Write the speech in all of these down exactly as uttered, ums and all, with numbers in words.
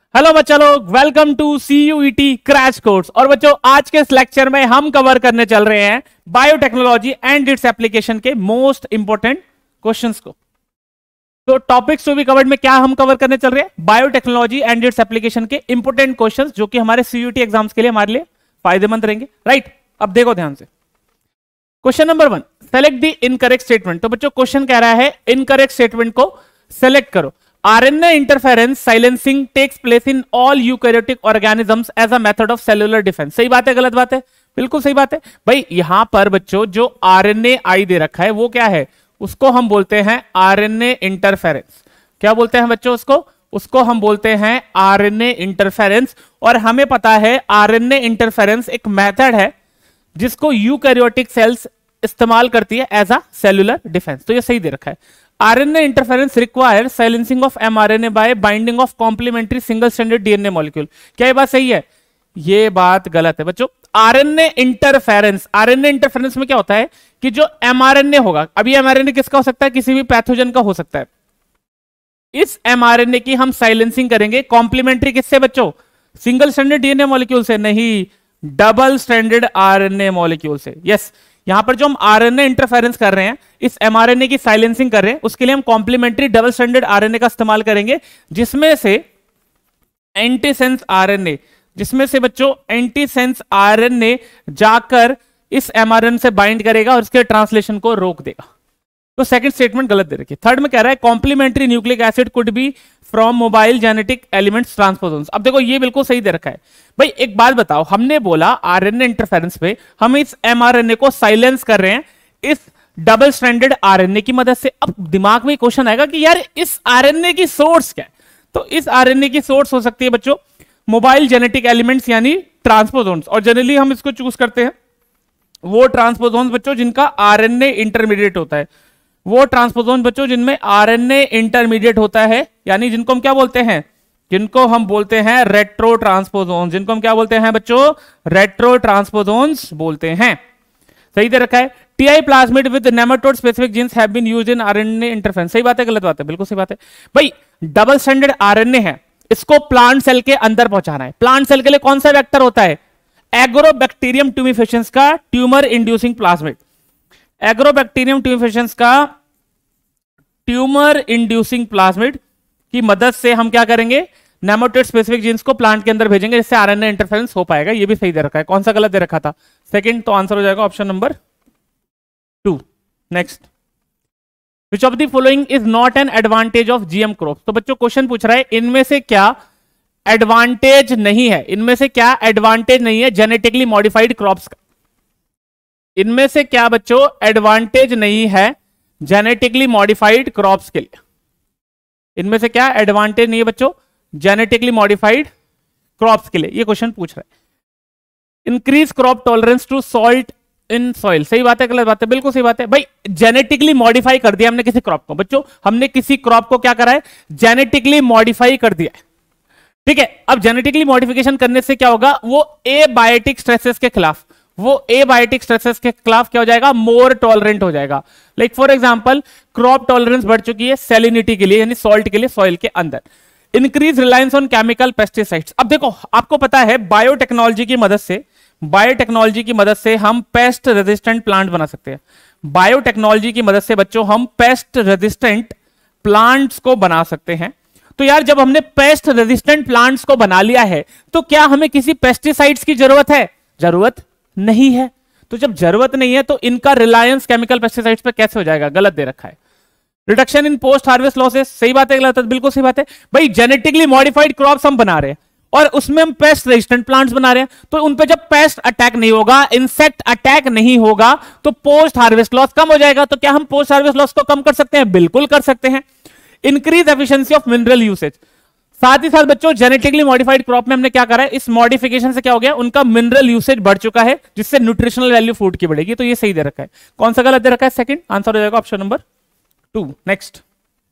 Hello बच्चा लोग, welcome to CUET crash course. और बच्चों, आज के इस लेक्चर में हम कवर करने चल रहे हैं बायोटेक्नोलॉजी एंड इट्स एप्लीकेशन के मोस्ट इंपोर्टेंट क्वेश्चंस को। तो टॉपिक्स टू बी कवर्ड में क्या हम कवर करने चल रहे हैं? बायोटेक्नोलॉजी एंड इट्स एप्लीकेशन के इंपोर्टेंट क्वेश्चंस जो कि हमारे सीयूईटी एग्जाम्स के लिए हमारे लिए फायदेमंद रहेंगे। राइट, अब देखो ध्यान से। Question number one, select the incorrect statement. तो बच्चों, क्वेश्चन कह रहा है इनकरेक्ट स्टेटमेंट को सेलेक्ट करो। RNA interference silencing takes place in all eukaryotic organisms as a method of cellular defence. सही बात है, गलत बात है? बिल्कुल सही बात है भाई। यहां पर बच्चों जो आरएनए आई दे रखा है वो क्या है? उसको हम बोलते हैं आरएनए इंटरफेरेंस। क्या बोलते हैं बच्चों उसको? उसको हम बोलते हैं आरएनए इंटरफेरेंस। और हमें पता है आरएनए इंटरफेरेंस एक मेथड है जिसको यूकैरियोटिक सेल्स इस्तेमाल करती है एज अ सेलुलर डिफेंस। तो ये सही दे रखा है। RNA interference require silencing of mRNA by binding of complementary single stranded DNA molecule. क्या ये बात सही है? ये बात गलत है बच्चों। आरएनए इंटरफेरेंस, आरएनए इंटरफेरेंस में क्या होता है कि जो एमआरएनए होगा, अभी एमआरएनए किसका हो सकता है? किसी भी पैथोजन का हो सकता है। इस एमआरएनए की हम साइलेंसिंग करेंगे कॉम्प्लीमेंट्री किससे बच्चों? सिंगल स्ट्रैंडेड डीएनए मॉलिक्यूल से नहीं, डबल स्ट्रैंडेड आरएनए मॉलिक्यूल से। यस, यहां पर जो हम आरएनए इंटरफेरेंस कर रहे हैं, इस एमआरएनए की साइलेंसिंग कर रहे हैं, उसके लिए हम कॉम्प्लीमेंट्री डबल स्ट्रैंडेड आरएनए का इस्तेमाल करेंगे, जिसमें से एंटीसेंस आरएनए, जिसमें से बच्चों एंटीसेंस आरएनए जाकर इस एमआरएनए से बाइंड करेगा और इसके ट्रांसलेशन को रोक देगा। तो सेकंड स्टेटमेंट गलत दे रखी है। थर्ड में कह रहा है complementary nucleic acid could be from mobile genetic elements transposons. अब देखो ये बिल्कुल सही दे रखा है भाई। एक बात बताओ, हमने बोला आरएनए इंटरफेरेंस पे हम इस एमआरएनए को साइलेंस कर रहे हैं इस डबल स्ट्रैंडेड आरएनए की मदद से। अब दिमाग में क्वेश्चन आएगा कि यार इस आरएनए की सोर्स क्या है? तो इस आरएनए की सोर्स हो सकती है बच्चों मोबाइल जेनेटिक एलिमेंट्स यानी ट्रांसपोजोन्स। और जनरली हम इसको चूज करते हैं वो ट्रांसपोजोन्स बच्चों जिनका आरएनए इंटरमीडिएट होता है, वो ट्रांसपोजोन बच्चों जिनमें आरएनए इंटरमीडिएट होता है, यानी जिनको हम क्या बोलते हैं? जिनको हम बोलते हैं रेट्रो ट्रांसपोजोन। जिनको हम क्या बोलते हैं बच्चों? रेट्रो ट्रांसपोजोन्स बोलते हैं। सही दे रखा है। Ti plasmid with nematode specific genes have been used in RNA interference. सही बात है, गलत बात है? बिल्कुल सही बात है भाई। डबल स्ट्रैंडेड आरएनए है, इसको प्लांट सेल के अंदर पहुंचाना है। प्लांट सेल के लिए कौन सा वेक्टर होता है? एग्रोबैक्टीरियम ट्यूमिफिशंस का tumour inducing plasmid. Agrobacterium tumefaciens का ट्यूमर इंड्यूसिंग प्लाज्मिड की मदद से हम क्या करेंगे? नेमाटोड स्पेसिफिक जीन्स को प्लांट के अंदर भेजेंगे, जिससे आरएनए इंटरफेरेंस हो पाएगा। ये भी सही दे रखा है। कौन सा गलत दे रखा था? सेकंड। तो आंसर हो जाएगा option number two. Next, which of the following is not an advantage of GM crop. तो बच्चों क्वेश्चन पूछ रहा है इनमें से क्या एडवांटेज नहीं है? इनमें से क्या एडवांटेज नहीं है जेनेटिकली मॉडिफाइड क्रॉप्स का? इनमें से क्या बच्चों एडवांटेज नहीं है जेनेटिकली मॉडिफाइड क्रॉप्स के लिए? इनमें से क्या एडवांटेज नहीं है बच्चों जेनेटिकली मॉडिफाइड क्रॉप्स के लिए? ये क्वेश्चन पूछ रहा है। Increase crop tolerance to salt in soil. सही बात है, गलत बात है? बिल्कुल सही बात है भाई। जेनेटिकली मॉडिफाई कर दिया हमने किसी क्रॉप को। बच्चों हमने किसी क्रॉप को क्या करा है? जेनेटिकली मॉडिफाई कर दिया है। ठीक है, अब जेनेटिकली मॉडिफिकेशन करने से क्या होगा? वो एबायोटिक स्ट्रेसेस के खिलाफ वो एबायोटिक स्ट्रेसेस के खिलाफ क्या हो जाएगा? मोर टॉलरेंट हो जाएगा। Like for example crop tolerance बढ़ चुकी है सैलिनिटी के लिए, यानी सॉल्ट के लिए सॉइल के अंदर। Increase reliance on chemical pesticides. अब देखो आपको पता है बायोटेक्नोलॉजी की मदद से बायोटेक्नोलॉजी की मदद से हम पेस्ट रेजिस्टेंट प्लांट बना सकते हैं। बायोटेक्नोलॉजी की मदद से बच्चों हम पेस्ट रेजिस्टेंट प्लांट्स को बना सकते हैं। तो यार जब हमने पेस्ट रेजिस्टेंट प्लांट्स को बना लिया है तो क्या हमें किसी पेस्टिसाइड्स की जरूरत है? जरूरत नहीं है। तो जब जरूरत नहीं है तो इनका रिलायंस केमिकल पेस्टिसाइड्स पे कैसे हो जाएगा? गलत दे रखा है। Reduction in post harvest losses. सही बात है, गलत है? बिल्कुल सही बात है भाई। जेनेटिकली मॉडिफाइड क्रॉप्स हम बना रहे हैं और उसमें हम पेस्ट रेजिस्टेंट प्लांट्स बना रहे हैं, तो उन पे जब पेस्ट अटैक नहीं होगा, इंसेक्ट अटैक नहीं होगा, तो पोस्ट हार्वेस्ट लॉस कम हो जाएगा। तो क्या हम पोस्ट हार्वेस्ट लॉस को कम कर सकते हैं? बिल्कुल कर सकते हैं। Increase efficiency of mineral usage. साथ ही साथ बच्चों जेनेटिकली मॉडिफाइड क्रॉप में हमने क्या करा है? इस मॉडिफिकेशन से क्या हो गया? उनका मिनरल यूसेज बढ़ चुका है, जिससे न्यूट्रिशनल वैल्यू फूड की बढ़ेगी। तो ये सही दे रखा है। कौन सा गलत दे रखा है? सेकंड। आंसर हो जाएगा ऑप्शन नंबर टू। नेक्स्ट,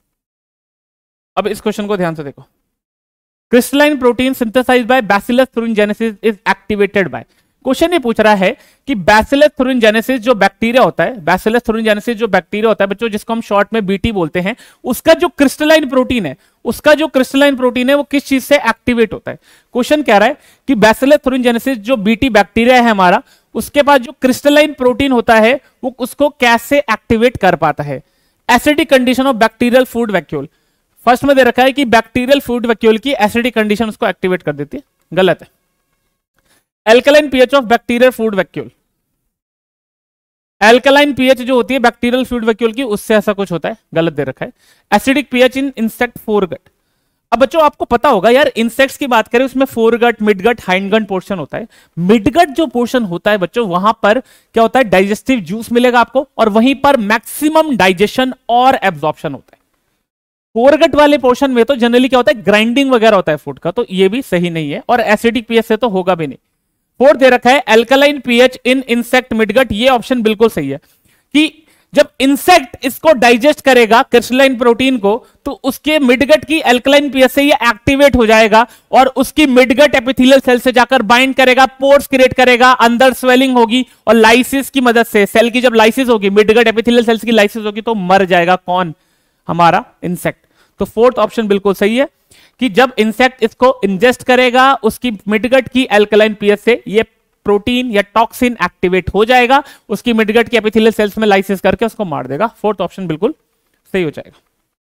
अब इस क्वेश्चन को ध्यान से देखो। Crystalline protein synthesized by Bacillus thuringiensis is activated by. Question ये पूछ रहा है कि बैसिलस thuringiensis जो बैक्टीरिया होता है, बैसिलस thuringiensis जो बैक्टीरिया होता है बच्चों, जिसको हम शॉर्ट में बीटी बोलते हैं, उसका जो क्रिस्टलाइन प्रोटीन है, उसका जो क्रिस्टलाइन प्रोटीन है वो किस चीज से एक्टिवेट होता है। क्वेश्चन कह रहा है कि बैसिलस thuringiensis जो बीटी बैक्टीरिया है हमारा, उसके पास जो क्रिस्टलाइन प्रोटीन होता है वो उसको कैसे एक्टिवेट कर पाता है। Acidic condition of bacterial food vacuole, first में दे रखा है कि बैक्टीरियल फूड वैक्यूल की एसिडिक कंडीशन उसको एक्टिवेट कर देती है, गलत है। Alkaline pH of bacterial food vacuole, alkaline pH जो होती है बैक्टीरियल फूड वैक्यूल की, उससे ऐसा कुछ होता है, गलत दे रखा है। Acidic pH in insect foregut, अब बच्चों आपको पता होगा यार, इंसेक्ट्स की बात करें उसमें फोरगट, मिडगट, हाइंडगट पोर्शन होता है। मिडगट जो पोर्शन होता है बच्चों, वहां पर क्या होता है, डाइजेस्टिव जूस मिलेगा आपको, और वहीं पर मैक्सिमम डाइजेशन और एब्जॉर्प्शन होता है। फोरगट वाले पोर्शन में तो जनरली क्या होता है, ग्राइंडिंग वगैरह होता है फूड का, तो ये भी सही नहीं है, और एसिडिक पीएच से तो होगा भी नहीं। फोर्थ दे रखा है alkaline pH in insect midgut, ये ऑप्शन बिल्कुल सही है कि जब इंसेक्ट इसको डाइजेस्ट करेगा क्रिस्टलाइन प्रोटीन को, तो उसके मिडगट की एल्कलाइन पीएच से ये एक्टिवेट हो जाएगा और उसकी मिडगट एपिथेलियल सेल से जाकर बाइंड करेगा, पोर्स क्रिएट करेगा, अंदर स्वेलिंग होगी, और लाइसिस की मदद से, सेल की जब लाइसिस होगी, मिडगट एपिथेलियल सेल्स की लाइसिस होगी, तो मर जाएगा कौन, हमारा इंसेक्ट। तो फोर्थ ऑप्शन बिल्कुल सही है कि जब इंसेक्ट इसको इंजेस्ट करेगा, उसकी मिडगट की एल्कलाइन पीएच से ये प्रोटीन या टॉक्सिन एक्टिवेट हो जाएगा, उसकी मिडगट की एपिथेलियल सेल्स में लाइसिस करके उसको मार देगा। फोर्थ ऑप्शन बिल्कुल सही हो जाएगा।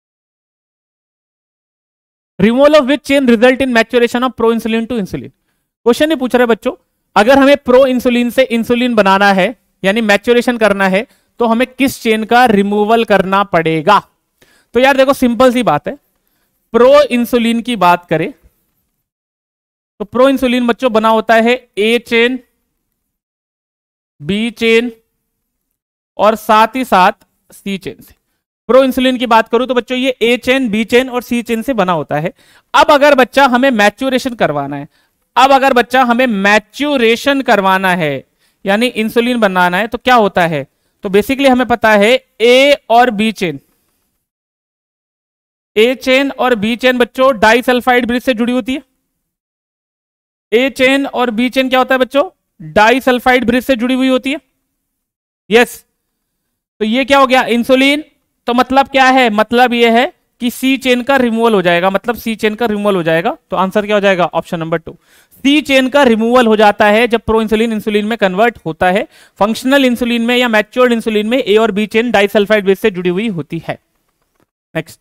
Removal of which chain result in maturation of proinsulin to insulin, question ये पूछ रहे बच्चों, अगर हमें प्रो इंसुलिन से इंसुलिन बनाना है यानी मैच्योरेशन करना है, तो हमें किस चेन का रिमूवल करना पड़ेगा। तो यार देखो सिंपल सी बात है, प्रो इंसुलिन की बात करें तो प्रो इंसुलिन बच्चों बना होता है ए चेन, बी चेन और साथ ही साथ सी चेन से। प्रो इंसुलिन की बात करूं तो बच्चों ये ए चेन, बी चेन और सी चेन से बना होता है। अब अगर बच्चा हमें मैच्योरेशन करवाना है, अब अगर बच्चा हमें मैच्योरेशन करवाना है यानी इंसुलिन बनाना है, तो क्या होता है, तो बेसिकली हमें पता है ए और बी चेन, ए चेन और बी चेन बच्चों डाइसल्फाइड ब्रिज से जुड़ी होती है। ए चेन और बी चेन क्या होता है बच्चों, डाइसल्फाइड ब्रिज से जुड़ी हुई होती है। यस, तो ये क्या हो गया इंसुलिन, तो मतलब क्या है, मतलब ये है कि सी चेन का रिमूवल हो जाएगा, मतलब सी चेन का रिमूवल हो जाएगा। तो आंसर क्या हो जाएगा, option number two, C chain का रिमूवल हो जाता है जब प्रो इंसुलिन इंसुलिन में कन्वर्ट होता है। फंक्शनल इंसुलिन में या मैच्योर्ड इंसुलिन में ए और बी चेन डाइसल्फाइड ब्रिज से जुड़ी हुई होती है। Next,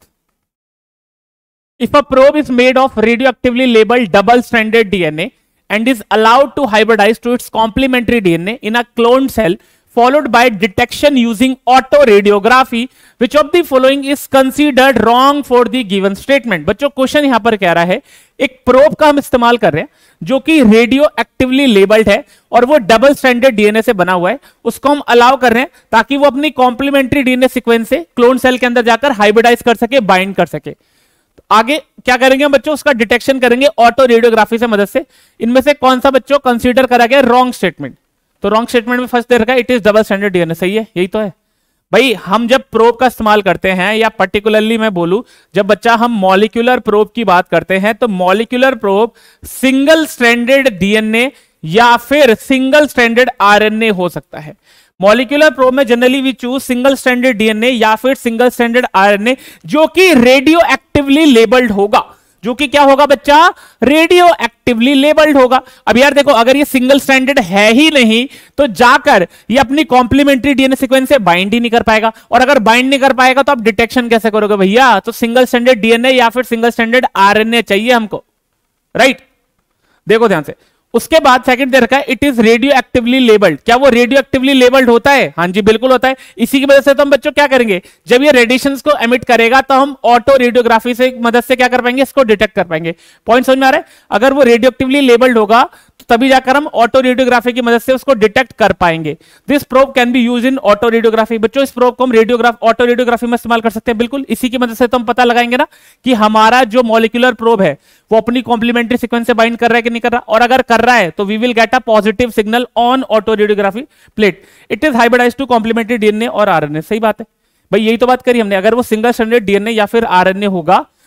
if a probe is made of radioactively labeled double-stranded D N A and is allowed to hybridize to its complementary D N A in a cloned cell, followed by detection using autoradiography, which of the following is considered wrong for the given statement। बच्चों question यहां पर कह रहा है, एक probe का हम इस्तेमाल कर रहे हैं जो कि रेडियो एक्टिवली लेबल्ड है और वो डबल स्ट्रैंडेड डीएनए से बना हुआ है, उसको हम अलाउ कर रहे हैं ताकि वो अपनी कॉम्प्लीमेंट्री डीएनए सीक्वेंस से क्लोन सेल के अंदर जाकर हाइब्रिडाइज कर सके, बाइंड कर सके। आगे क्या करेंगे हम बच्चों, उसका डिटेक्शन करेंगे ऑटो रेडियोग्राफी से मदद से। इनमें से कौन सा बच्चों कंसीडर करा गया रॉन्ग स्टेटमेंट, तो रॉन्ग स्टेटमेंट में फर्स्ट दे रखा है it is double standard DNA, सही है, यही तो है भाई। हम जब प्रोब का इस्तेमाल करते हैं, या पर्टिकुलरली मैं बोलूं जब बच्चा हम मॉलिक्यूलर प्रोब की बात करते हैं, तो molecular probe single stranded DNA या फिर सिंगल स्ट्रैंडेड आरएनए हो सकता है। मॉलिक्यूलर प्रोब में generally we choose single stranded DNA या फिर सिंगल स्ट्रैंडेड आरएनए जो कि रेडियो एक्टिवली लेबल्ड होगा, जो कि क्या होगा बच्चा, रेडियो एक्टिवली लेबल्ड होगा। अब यार देखो, अगर ये सिंगल स्ट्रैंडेड है ही नहीं तो जाकर ये अपनी कॉम्प्लीमेंट्री डीएनए सीक्वेंस से बाइंड ही नहीं कर पाएगा, और अगर बाइंड नहीं कर पाएगा तो आप डिटेक्शन कैसे करोगे भैया। तो सिंगल स्ट्रैंडेड डीएनए या फिर सिंगल स्ट्रैंडेड आरएनए चाहिए हमको, राइट। देखो ध्यान से, उसके बाद सेकंड दे रखा है it is radioactively labelled. क्या वो रेडियो एक्टिवली लेबल्ड होता है? हाँ जी बिल्कुल होता है। इसी की वजह से तो हम बच्चों क्या करेंगे, जब ये रेडिएशंस को एमिट करेगा तो हम ऑटो रेडियोग्राफी से मदद से क्या कर पाएंगे, इसको डिटेक्ट कर पाएंगे। पॉइंट समझ में आ रहा है? अगर वो रेडियो एक्टिवली लेबल्ड होगा तो तभी जाकर हम ऑटो रेडियोग्राफी की मदद से उसको डिटेक्ट कर पाएंगे। This probe can be use in autoradiography. बच्चों इस प्रोब को हम रेडियोग्राफ ऑटो रेडियोग्राफी में इस्तेमाल कर सकते हैं, बिल्कुल। इसी की मदद से तो हम पता लगाएंगे ना कि हमारा जो मॉलिक्यूलर प्रोब है वो अपनी कॉम्प्लीमेंट्री सीक्वेंस से बाइंड कर रहा है कि नहीं कर रहा, और अगर कर रहा है तो we will get a positive signal on autoradiography plate. It is hybridised to complementary DNA और आरएनए। सही बात है भाई, यही तो बात करी हमने। अगर वो सिंगल स्ट्रैंडेड डीएनए या फिर आरएनए होगा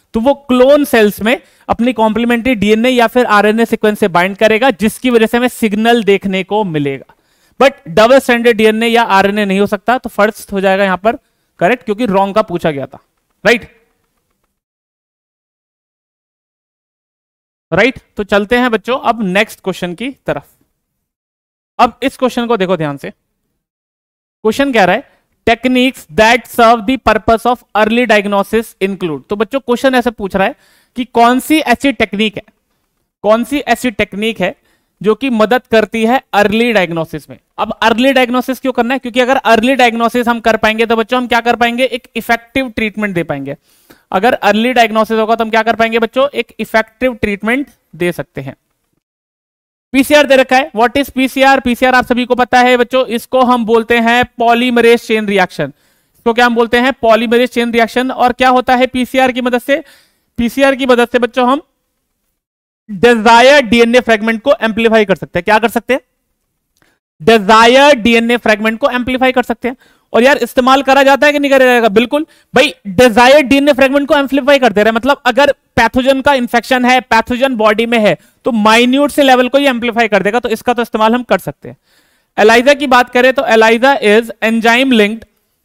तो वो क्लोन सेल्स में अपनी कॉम्प्लीमेंट्री डीएनए या फिर आरएनए सीक्वेंस से बाइंड करेगा, जिसकी वजह से हमें सिग्नल देखने को मिलेगा। बट डबल स्ट्रैंडेड डीएनए या आरएनए नहीं हो सकता, तो फर्स्ट हो जाएगा यहां पर करेक्ट, क्योंकि रॉन्ग का पूछा गया था। राइट राइट तो चलते हैं बच्चों अब नेक्स्ट क्वेश्चन की तरफ। अब इस क्वेश्चन को देखो ध्यान से। क्वेश्चन कह रहा है techniques that serve the purpose of early diagnosis include. तो बच्चों क्वेश्चन ऐसे पूछ रहा है कि कौन सी ऐसी टेक्निक है, कौन सी ऐसी टेक्निक है जो कि मदद करती है अर्ली डायग्नोसिस में। अब अर्ली डायग्नोसिस क्यों करना है, क्योंकि अगर अर्ली डायग्नोसिस हम कर पाएंगे तो बच्चों हम क्या कर पाएंगे, एक इफेक्टिव ट्रीटमेंट दे पाएंगे। अगर अर्ली डायग्नोसिस होगा तो हम क्या कर पाएंगे बच्चों, एक इफेक्टिव ट्रीटमेंट दे सकते हैं। पीसीआर दे रखा है। What is PCR? पीसीआर आप सभी को पता है बच्चों, इसको हम बोलते हैं पॉलीमरेज चेन रिएक्शन। इसको क्या हम बोलते हैं, पॉलीमरेज चेन रिएक्शन। और क्या होता है पीसीआर की मदद से, पीसीआर की मदद से बच्चों हम डिजायर्ड डीएनए फ्रेगमेंट को एम्पलीफाई कर सकते हैं। क्या कर सकते हैं, डिजायर्ड डीएनए फ्रेगमेंट को एम्पलीफाई कर सकते हैं। और यार इस्तेमाल करा जाता है कि नहीं करा जाएगा, बिल्कुल भाई, डिजायर्ड डीएनए फ्रेगमेंट को एम्पलीफाई कर दे रहे हैं। मतलब अगर पैथोजन का इंफेक्शन है, पैथोजन बॉडी में है, तो माइन्यूट से लेवल को ही एम्पलीफाई कर देगा, तो इसका तो इस्तेमाल हम कर सकते हैं। एलाइजा की बात करें तो ELISA is enzyme linked,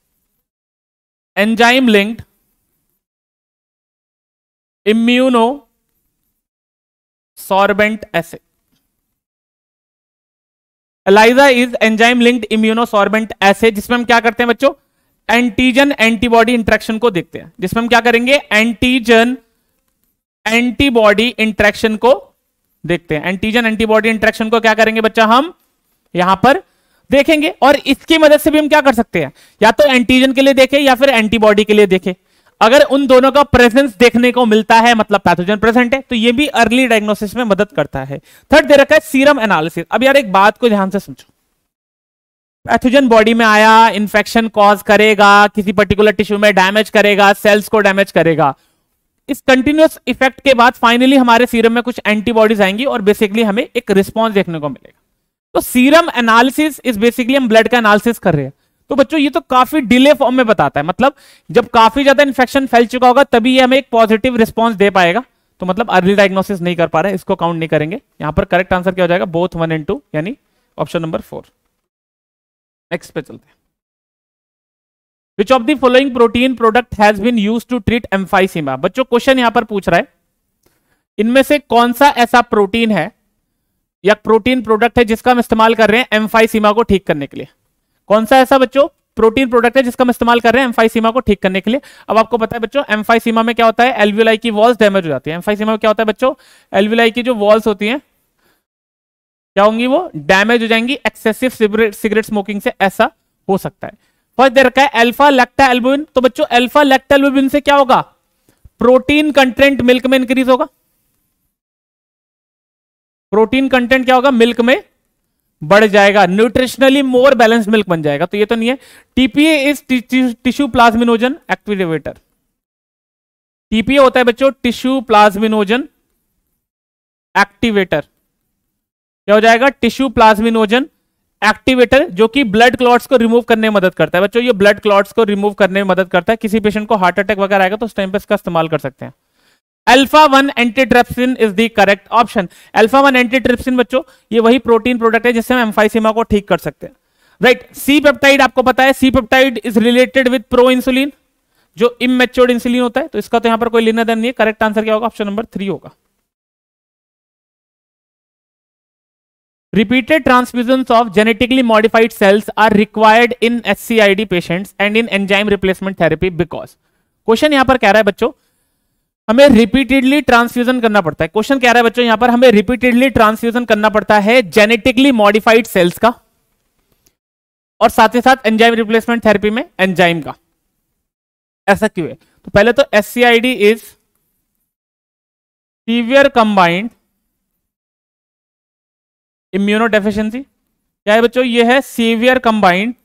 enzyme linked immunosorbent assay. ELISA is enzyme linked immunosorbent assay, जिसमें हम क्या करते हैं बच्चों, एंटीजन एंटीबॉडी इंटरेक्शन को देखते हैं। जिसमें हम क्या करेंगे, एंटीजन एंटीबॉडी इंटरेक्शन को देखते हैं। एंटीजन एंटीबॉडी इंटरेक्शन को क्या करेंगे बच्चा, हम यहां पर देखेंगे। और इसकी मदद से भी हम क्या कर सकते हैं, या तो एंटीजन के लिए देखें या फिर एंटीबॉडी के लिए देखें। अगर उन दोनों का प्रेजेंस देखने को मिलता है, मतलब पैथोजन प्रेजेंट है, तो ये भी अर्ली डायग्नोसिस में मदद करता है। थर्ड दे रखा है सीरम एनालिसिस। अब यार एक बात को ध्यान से समझो, पैथोजन बॉडी में आया, इंफेक्शन कॉज करेगा, किसी पर्टिकुलर टिश्यू में डैमेज करेगा, सेल्स को डैमेज करेगा। इस कंटिन्यूअस इफेक्ट के बाद फाइनली हमारे सीरम में कुछ एंटीबॉडीज आएंगी और बेसिकली हमें एक रिस्पॉन्स देखने को मिलेगा। तो सीरम एनालिसिस इज बेसिकली हम ब्लड का एनालिसिस कर रहे हैं। तो बच्चों ये तो काफी डिले फॉर्म में बताता है, मतलब जब काफी ज्यादा इंफेक्शन फैल चुका होगा तभी ये हमें एक पॉजिटिव रिस्पॉन्स दे पाएगा। तो मतलब अर्ली डायग्नोसिस नहीं कर पा रहे हैं, इसको काउंट नहीं करेंगे। यहां पर करेक्ट आंसर क्या हो जाएगा, बोथ वन एंड टू, यानी ऑप्शन नंबर फोर। नेक्स्ट पे चलते हैं। Which of the following protein product has been used to treat emphysema. बच्चों क्वेश्चन यहां पर पूछ रहा है इनमें से कौन सा ऐसा प्रोटीन है या प्रोटीन प्रोडक्ट है जिसका हम इस्तेमाल कर रहे हैं एम्फाइसीमा को ठीक करने के लिए। कौन सा ऐसा बच्चों प्रोटीन प्रोडक्ट है जिसका हम इस्तेमाल कर रहे हैं एम्फाइसीमा को ठीक करने के लिए। अब आपको पता है बच्चों एम्फाइसीमा में क्या होता है, एल्वियोलाई की वॉल्स डैमेज हो जाती है। एम्फाइसीमा में क्या होता है बच्चों, एल्वियोलाई की जो वॉल्स होती हैं क्या होंगी, वो डैमेज हो जाएंगी एक्सेसिव सिगरेट स्मोकिंग से, ऐसा हो सकता है। फर्स्ट दे रखा है अल्फा लैक्टा एल्बुमिन। तो बच्चों अल्फा लैक्टा एल्बुमिन से क्या होगा, प्रोटीन कंटेंट मिल्क में इंक्रीज होगा। प्रोटीन कंटेंट क्या होगा, मिल्क में बढ़ जाएगा, न्यूट्रिशनली मोर बैलेंस्ड मिल्क बन जाएगा। तो ये तो नहीं है। TPA is tissue plasminogen activator. TPA होता है बच्चों टिश्यू प्लाज्मिनोजन एक्टिवेटर। क्या हो जाएगा, टिश्यू प्लाज्मिनोजन एक्टिवेटर, जो कि ब्लड क्लॉट्स को रिमूव करने में मदद करता है। बच्चों ये ब्लड क्लॉट्स को रिमूव करने में मदद करता है। किसी पेशेंट को हार्ट अटैक वगैरह आएगा तो उस टाइम पे इसका इस्तेमाल कर सकते हैं। Alpha one antitrypsin is the correct option. Alpha one antitrypsin बच्चों ये वही प्रोटीन प्रोडक्ट है जिससे हम एम्फाइसीमा को ठीक कर सकते हैं। राइट, सी पेप्टाइड आपको पता है, C peptide is related with proinsulin, जो इमेच्योर्ड इंसुलिन होता है। तो इसका तो यहां पर कोई लेना देना नहीं है। करेक्ट आंसर क्या होगा, ऑप्शन नंबर थ्री होगा। Repeated transfusions of genetically modified cells are required in S C I D patients and in enzyme replacement therapy because। Question यहां पर कह रहा है बच्चों हमें रिपीटेडली ट्रांसफ्यूजन करना पड़ता है। क्वेश्चन कह रहा है बच्चों यहां पर हमें रिपीटेडली ट्रांसफ्यूजन करना पड़ता है जेनेटिकली मॉडिफाइड सेल्स का और साथ ही साथ एंजाइम रिप्लेसमेंट थेरेपी में एंजाइम का। ऐसा क्यों है, तो पहले तो S C I D is severe combined immunodeficiency. क्या है बच्चों, ये है सीवियर कंबाइंड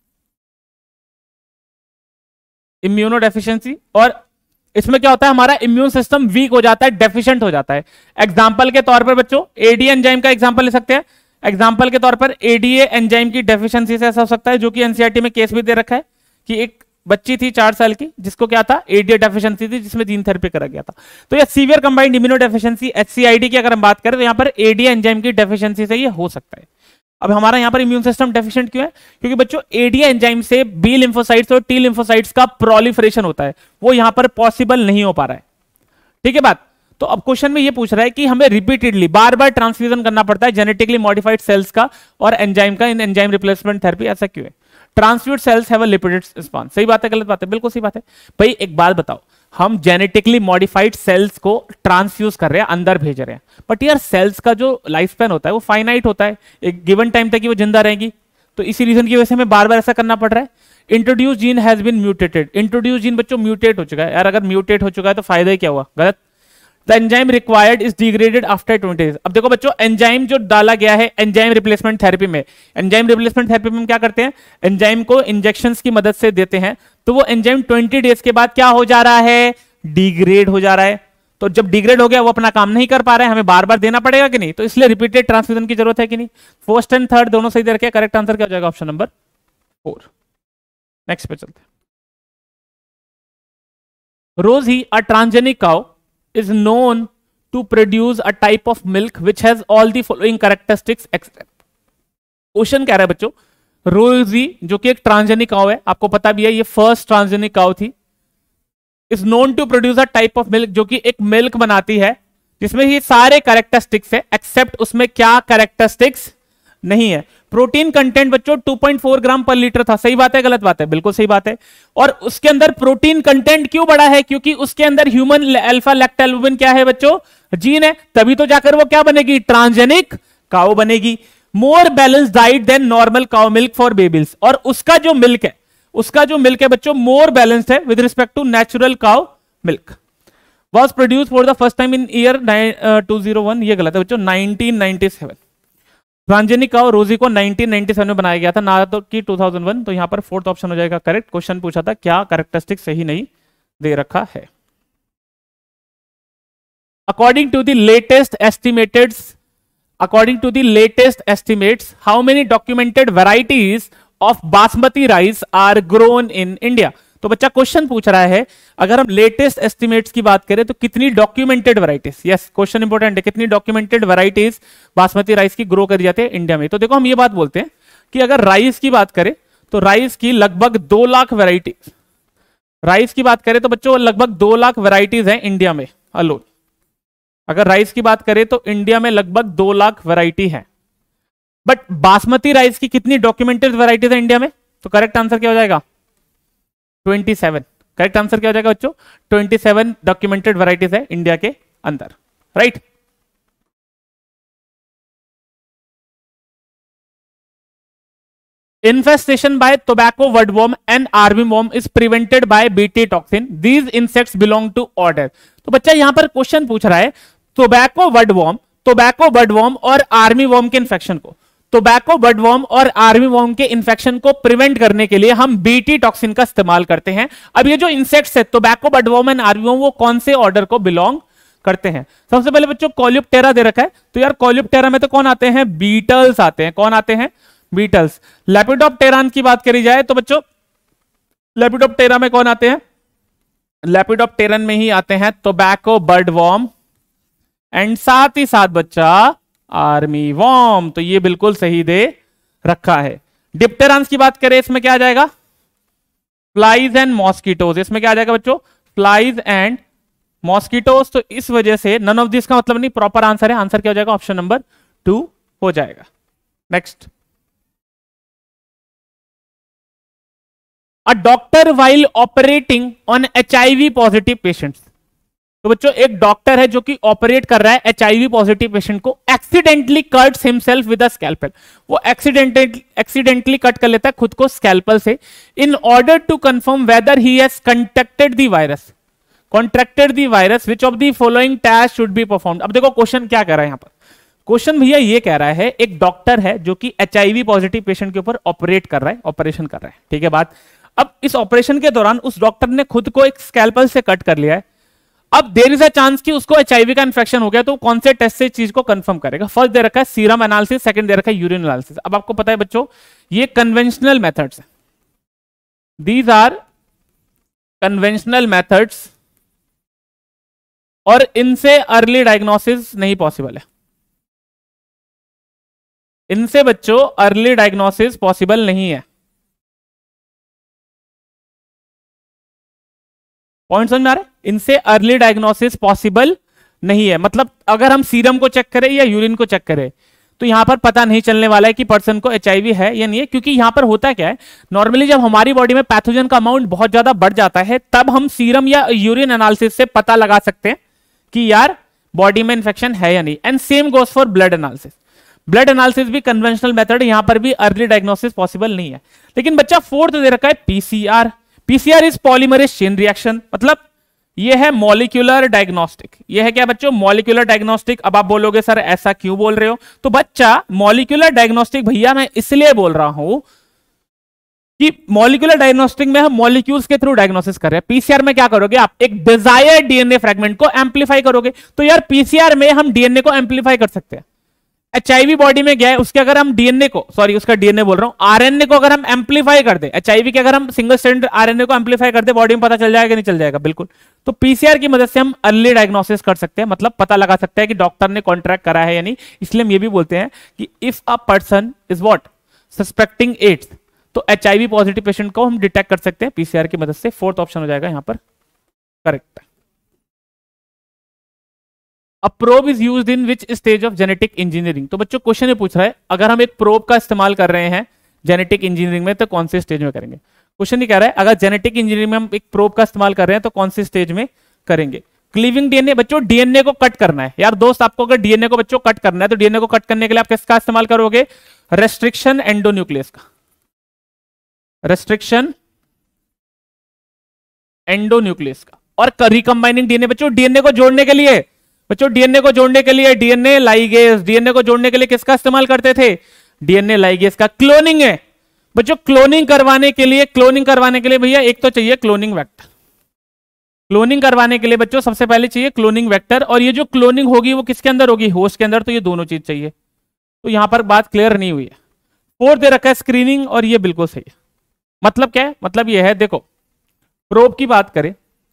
इम्यूनो डेफिशिएंसी। और इसमें क्या होता है, हमारा इम्यून सिस्टम वीक हो जाता है, डेफिशिएंट हो जाता है। एग्जांपल के तौर पर बच्चों एडीए एंजाइम का एग्जांपल ले सकते हैं। एग्जांपल के तौर पर एडीए एंजाइम की डेफिशिएंसी से ऐसा हो सकता है, जो कि एनसीईआरटी में केस भी दे रखा है कि एक बच्ची थी चार साल की जिसको क्या था, एडीए डेफिशिएंसी थी, जिसमें जीन थेरेपी करा गया था। तो ये severe combined immunodeficiency HCID की अगर हम बात करें तो यहाँ पर एडीए एंजाइम की डेफिशिएंसी से ये हो सकता है। अब हमारा यहाँ पर इम्यून सिस्टम डेफिशिएंट क्यों है? क्योंकि बच्चों एडीए एंजाइम से बी लिम्फोसाइट्स और टी लिम्फोसाइट्स का प्रोलिफरेशन होता है, वो यहाँ पर पॉसिबल नहीं हो पा रहा है। ठीक है बात। तो अब क्वेश्चन में ये पूछ रहा है कि हमें रिपीटेडली बार बार ट्रांसफ्यूजन करना पड़ता है जेनेटिकली मॉडिफाइड सेल्स का और एंजाइम का इन एंजाइम रिप्लेसमेंट थेरेपी, ऐसा क्यों है? Transfuse cells have a limited response. सही बात है गलत बात है? बिल्कुल सही बात है भाई। एक बात बताओ, हम जेनेटिकली मॉडिफाइड सेल्स को ट्रांसफ्यूज कर रहे हैं, अंदर भेज रहे हैं, बट यार सेल्स का जो लाइफ स्पैन होता है वो फाइनाइट होता है, एक गिवन टाइम तक ही वो जिंदा रहेगी। तो इसी रीजन की वजह से हमें बार बार ऐसा करना पड़ रहा है। Introduce gene has been mutated. Introduce gene बच्चों म्यूटेट हो चुका है यार। अगर म्यूटेट हो चुका है तो फायदा ही क्या हुआ? गलत। The enzyme required is degraded after twenty days. अब देखो बच्चों, एंजाइम जो डाला गया है एंजाइम रिप्लेसमेंट थेरेपी में, एंजाइम रिप्लेसमेंट थेरेपी में हम क्या करते हैं, एंजाइम को इंजेक्शंस की मदद से देते हैं, तो वो एंजाइम ट्वेंटी डेज के बाद क्या हो जा रहा है? डिग्रेड हो जा रहा है। तो जब डिग्रेड हो गया वो अपना काम नहीं कर पा रहा है, हमें बार बार देना पड़ेगा कि नहीं? तो इसलिए रिपीटेड ट्रांसफ्यूजन की जरूरत है कि नहीं? फर्स्ट एंड थर्ड दोनों सही दे रखे। करेक्ट आंसर क्या हो जाएगा? Option number four. नेक्स्ट पे चलते हैं। Rosie, a transgenic cow, is known to produce a type of milk which has all the following characteristics except। Question कह रहा है बच्चों, रोजी जो कि एक ट्रांसजेनिक काउ है, आपको पता भी है ये फर्स्ट ट्रांसजेनिक काउ थी, is known to produce a type of milk, जो कि एक मिल्क बनाती है जिसमें ये सारे कैरेक्टरिस्टिक्स है, एक्सेप्ट उसमें क्या कैरेक्टरिस्टिक्स नहीं है? प्रोटीन कंटेंट बच्चों टू पॉइंट फोर ग्राम पर लीटर था। सही बात है गलत बात है? बिल्कुल सही बात है। और उसके अंदर प्रोटीन कंटेंट क्यों बढ़ा है? क्योंकि उसके अंदर ह्यूमन अल्फा लैक्टोएल्बुमिन क्या है बच्चों? जीन है, तभी तो जाकर वो क्या बनेगी? ट्रांसजेनिक काउ बनेगी। More balance diet than normal cow milk for babies. और उसका जो मिल्क है, उसका जो मिल्क है बच्चों मोर बैलेंस्ड है with respect to natural cow milk. Was produce for the first time in year two zero one. ये गलत है बच्चों, nineteen ninety seven. Transgenic cow Rosie को नाइनटीन नाइनटी सेवन में बनाया गया था, ना तो कि टू थाउजेंड वन। तो यहां पर फोर्थ ऑप्शन हो जाएगा करेक्ट। क्वेश्चन पूछा था क्या कैरेक्टरिस्टिक सही नहीं दे रखा है। According to the latest estimated according to the latest estimates how many documented varieties of basmati rice are grown in India. तो बच्चा क्वेश्चन पूछ रहा है अगर हम लेटेस्ट एस्टिमेट्स की बात करें तो कितनी documented varieties, yes question important है, कितनी डॉक्यूमेंटेड वैरायटीज बासमती राइस की ग्रो करी जाती है इंडिया में। तो देखो हम ये बात बोलते हैं कि अगर राइस की बात करें तो राइस की लगभग दो लाख वैरायटीज, राइस की बात करें तो बच्चों लगभग दो लाख वैरायटीज है इंडिया में अलोन। अगर राइस की बात करें तो इंडिया में लगभग दो लाख वैरायटी है, बट बासमती राइस की कितनी डॉक्यूमेंटेड वैरायटीज है इंडिया में? तो करेक्ट आंसर क्या हो जाएगा? Twenty seven. करेक्ट आंसर क्या हो जाएगा बच्चों? ट्वेंटी सेवन डॉक्यूमेंटेड वैरायटीज है इंडिया के अंदर, right right? Infestation by tobacco wordworm and armyworm is prevented by Bt toxin. These insects belong to order। तो बच्चा यहां पर क्वेश्चन पूछ रहा है टोबैको वर्डवॉर्म, टोबैको वर्डवॉर्म और आर्मीवॉर्म के इन्फेक्शन को, टोबैको वर्डवॉर्म और आर्मीवॉर्म के इन्फेक्शन को प्रिवेंट करने के लिए हम बीटी टॉक्सिन का इस्तेमाल करते हैं। अब ये जो इंसेक्ट्स है टोबैको वर्डवॉर्म एंड आर्मीवॉर्म वो कौन से ऑर्डर को बिलोंग करते हैं? सबसे पहले बच्चों कॉल्यूप्टेरा दे रखा है, तो यार कॉल्यूप्टेरा में तो कौन आते हैं? बीटल्स आते हैं। कौन आते हैं? बीटल्स। लेपिडोप्टेरान की बात करी जाए तो बच्चों लेपिडोप्टेरा में कौन आते हैं? लेपिडोप्टेरन में ही आते हैं टोबैको बर्डवॉर्म एंड साथ ही साथ बच्चा आर्मी वॉर्म। तो ये बिल्कुल सही दे रखा है। डिप्टेरॉन्स की बात करें इसमें क्या आ जाएगा? Flies and mosquitoes. इसमें क्या आ जाएगा बच्चों? Flies and mosquitoes. तो इस वजह से नन ऑफ दिस का मतलब नहीं, प्रॉपर आंसर है। आंसर क्या हो जाएगा? ऑप्शन नंबर टू हो जाएगा। Next, a doctor while operating on HIV positive patients. तो बच्चों एक डॉक्टर है जो कि ऑपरेट कर रहा है एचआईवी पॉजिटिव पेशेंट को, accidentally cuts himself with a scalpel. वो एक्सीडेंटली एक्सीडेंटली कट कर लेता है खुद को स्कैल्पल से in order to confirm whether he has contracted the virus contracted the virus which of the following task should be performed. अब देखो question क्या कह रहा है यहां पर। क्वेश्चन भैया ये कह रहा है एक डॉक्टर है जो कि एचआईवी पॉजिटिव पेशेंट के ऊपर ऑपरेट कर रहा है, ऑपरेशन कर रहा है, ठीक है बात। अब इस ऑपरेशन के दौरान उस डॉक्टर ने खुद को एक स्कैल्पल से कट कर लिया है। अब देयर इज अ चांस कि उसको एचआईवी का इन्फेक्शन हो गया, तो कौन से टेस्ट से चीज को कंफर्म करेगा? फर्स्ट दे रखा है सीरम एनालिसिस, सेकंड दे रखा है यूरिन एनालिसिस। अब आपको पता है बच्चों ये कन्वेंशनल मेथड्स हैं, दीज आर कन्वेंशनल मेथड्स और इनसे अर्ली डायग्नोसिस नहीं पॉसिबल है। इनसे बच्चों अर्ली डायग्नोसिस पॉसिबल नहीं है। पॉइंट समझ में आ रहा है? इनसे अर्ली डायग्नोसिस पॉसिबल नहीं है। मतलब अगर हम सीरम को चेक करें या यूरिन को चेक करें तो यहां पर पता नहीं चलने वाला है कि पर्सन को एचआईवी है या नहीं है, क्योंकि यहां पर होता क्या है, नॉर्मली जब हमारी बॉडी में पैथोजन का अमाउंट बहुत ज्यादा बढ़ जाता है तब हम सीरम या यूरिन एनालिसिस से पता लगा सकते हैं कि यार बॉडी में इंफेक्शन है या नहीं। And same goes for blood analysis. Blood analysis भी कन्वेंशनल मेथड, यहां पर भी अर्ली डायग्नोसिस पॉसिबल नहीं है। लेकिन बच्चा फोर्थ दे रखा है PCR. PCR is polymerase chain reaction, मतलब ये है मॉलिक्यूलर डायग्नोस्टिक। ये है क्या बच्चों? Molecular diagnostic. अब आप बोलोगे सर ऐसा क्यों बोल रहे हो? तो बच्चा मॉलिक्यूलर डायग्नोस्टिक भैया मैं इसलिए बोल रहा हूं कि मॉलिक्यूलर डायग्नोस्टिक में हम मॉलिक्यूल्स के थ्रू डायग्नोसिस कर रहे हैं। पीसीआर में क्या करोगे आप? एक डिजायर्ड डीएनए फ्रेगमेंट को एम्पलीफाई करोगे। तो यार पीसीआर में हम डीएनए को एम्पलीफाई कर सकते हैं। एचआईवी बॉडी में गया है, उसके अगर हम डीएनए को, सॉरी उसका डीएनए बोल रहा हूं, आरएनए को अगर हम एम्पलीफाई कर दे, एचआईवी के अगर हम सिंगल स्ट्रैंड आरएनए को एम्पलीफाई कर दे, बॉडी में पता चल जाएगा नहीं चल जाएगा? बिल्कुल। तो पीसीआर की मदद से हम अर्ली डायग्नोसिस कर सकते हैं, मतलब पता लगा सकते हैं कि डॉक्टर ने कॉन्ट्रैक्ट करा है या नहीं। इसलिए हम ये भी बोलते हैं कि if a person is what suspecting AIDS, तो एचआईवी पॉजिटिव पेशेंट को हम डिटेक्ट कर सकते हैं पीसीआर की मदद से। फोर्थ ऑप्शन हो जाएगा यहां पर correct. A probe is used in which stage of genetic engineering. तो बच्चों क्वेश्चन ये पूछ रहा है अगर हम एक प्रोब का इस्तेमाल कर रहे हैं जेनेटिक इंजीनियरिंग में तो कौन से स्टेज में करेंगे? क्वेश्चन ये कह रहा है अगर जेनेटिक इंजीनियरिंग में हम एक प्रोब का इस्तेमाल कर रहे हैं तो कौन से स्टेज में करेंगे? Cleaving DNA. बच्चों डीएनए को कट करना है यार दोस्त, आपको अगर डीएनए को बच्चों कट करना है तो डीएनए को कट करने के लिए आप किसका इस्तेमाल करोगे? रेस्ट्रिक्शन एंडोन्यूक्लियस का। रेस्ट्रिक्शन एंडोन्यूक्लियस का। और रिकंबाइनिंग डीएनए बच्चों डीएनए को जोड़ने के लिए, बच्चों डीएनए को जोड़ने के लिए डीएनए लाइगेज, डीएनए को जोड़ने के लिए किसका इस्तेमाल करते थे? डीएनए लाइगेज का। क्लोनिंग है बच्चों, क्लोनिंग करवाने के लिए, क्लोनिंग करवाने के लिए भैया एक तो चाहिए क्लोनिंग वेक्टर। क्लोनिंग करवाने के लिए बच्चों सबसे पहले चाहिए क्लोनिंग वेक्टर, और ये जो क्लोनिंग होगी वो किसके अंदर होगी? होस्ट के अंदर। तो ये दोनों चीज चाहिए। तो यहां पर बात क्लियर नहीं हुई है। फोर्थ दे रखा है स्क्रीनिंग, और ये बिल्कुल सही है। मतलब क्या है? मतलब ये है, देखो प्रोब की बात करें,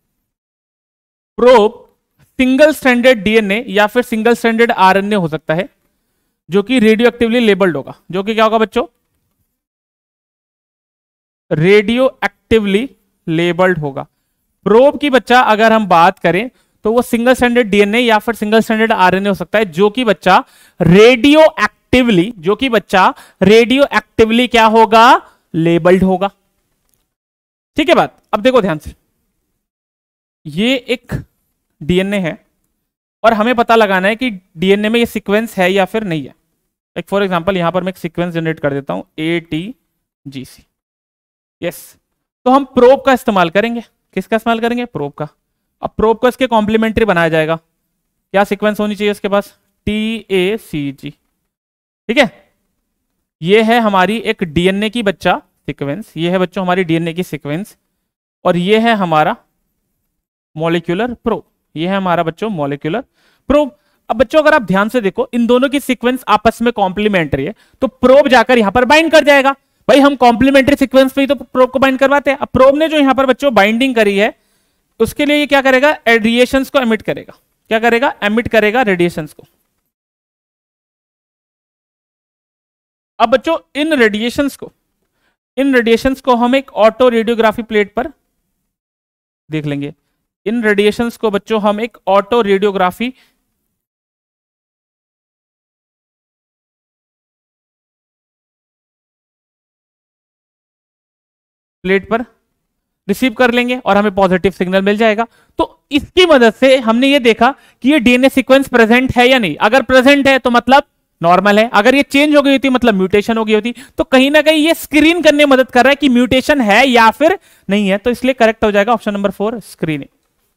प्रोब सिंगल स्ट्रैंडेड डीएनए या फिर सिंगल स्ट्रैंडेड आरएनए हो सकता है जो कि रेडियो एक्टिवली लेबल्ड होगा। जो कि क्या होगा बच्चों? रेडियो एक्टिवली लेबल्ड होगा। प्रोब की बच्चा अगर हम बात करें तो वो सिंगल स्ट्रैंडेड डीएनए या फिर सिंगल स्ट्रैंडेड आरएनए हो सकता है जो कि बच्चा रेडियो एक्टिवली, जो कि बच्चा रेडियो एक्टिवली क्या होगा? लेबल्ड होगा। ठीक है बात? अब देखो ध्यान से, ये एक डीएनए है और हमें पता लगाना है कि डीएनए में ये सीक्वेंस है या फिर नहीं है। एक फॉर एग्जांपल यहां पर मैं एक सीक्वेंस जनरेट कर देता हूं A T G C. Yes, तो हम प्रोब का इस्तेमाल करेंगे। किसका इस्तेमाल करेंगे? प्रोब का। अब प्रोब को इसके कॉम्प्लीमेंट्री बनाया जाएगा। क्या सीक्वेंस होनी चाहिए उसके पास? टी ए सी जी। ठीक है, ये है हमारी एक डीएनए की बच्चा सीक्वेंस, ये है बच्चों हमारी डीएनए की सीक्वेंस, और ये है हमारा मॉलिक्यूलर प्रोब। ये है हमारा बच्चों मॉलिक्यूलर प्रोब। अब बच्चों अगर आप ध्यान से देखो, इन दोनों की सीक्वेंस आपस में कॉम्प्लीमेंट्री है, तो प्रोब जाकर यहां पर बाइंड कर जाएगा। भाई हम कॉम्प्लीमेंट्री सीक्वेंस पे ही तो प्रोब को बाइंड करवाते हैं। अब प्रोब ने जो यहां पर बच्चों बाइंडिंग करी है उसके लिए ये क्या करेगा? रेडिएशंस को एमिट करेगा। क्या करेगा? एमिट करेगा रेडिएशंस को। अब बच्चों इन रेडिएशंस को इन रेडिएशंस को हम एक ऑटो रेडियोग्राफी प्लेट पर देख लेंगे। इन रेडिएशंस को बच्चों हम एक ऑटो रेडियोग्राफी प्लेट पर रिसीव कर लेंगे और हमें पॉजिटिव सिग्नल मिल जाएगा। तो इसकी मदद से हमने ये देखा कि ये डीएनए सीक्वेंस प्रेजेंट है या नहीं। अगर प्रेजेंट है तो मतलब नॉर्मल है, अगर ये चेंज हो गई होती मतलब म्यूटेशन हो गई होती। तो कहीं ना कहीं ये स्क्रीन करने में मदद कर रहा है कि म्यूटेशन है या फिर नहीं है। तो इसलिए करेक्ट हो जाएगा option number four, screening.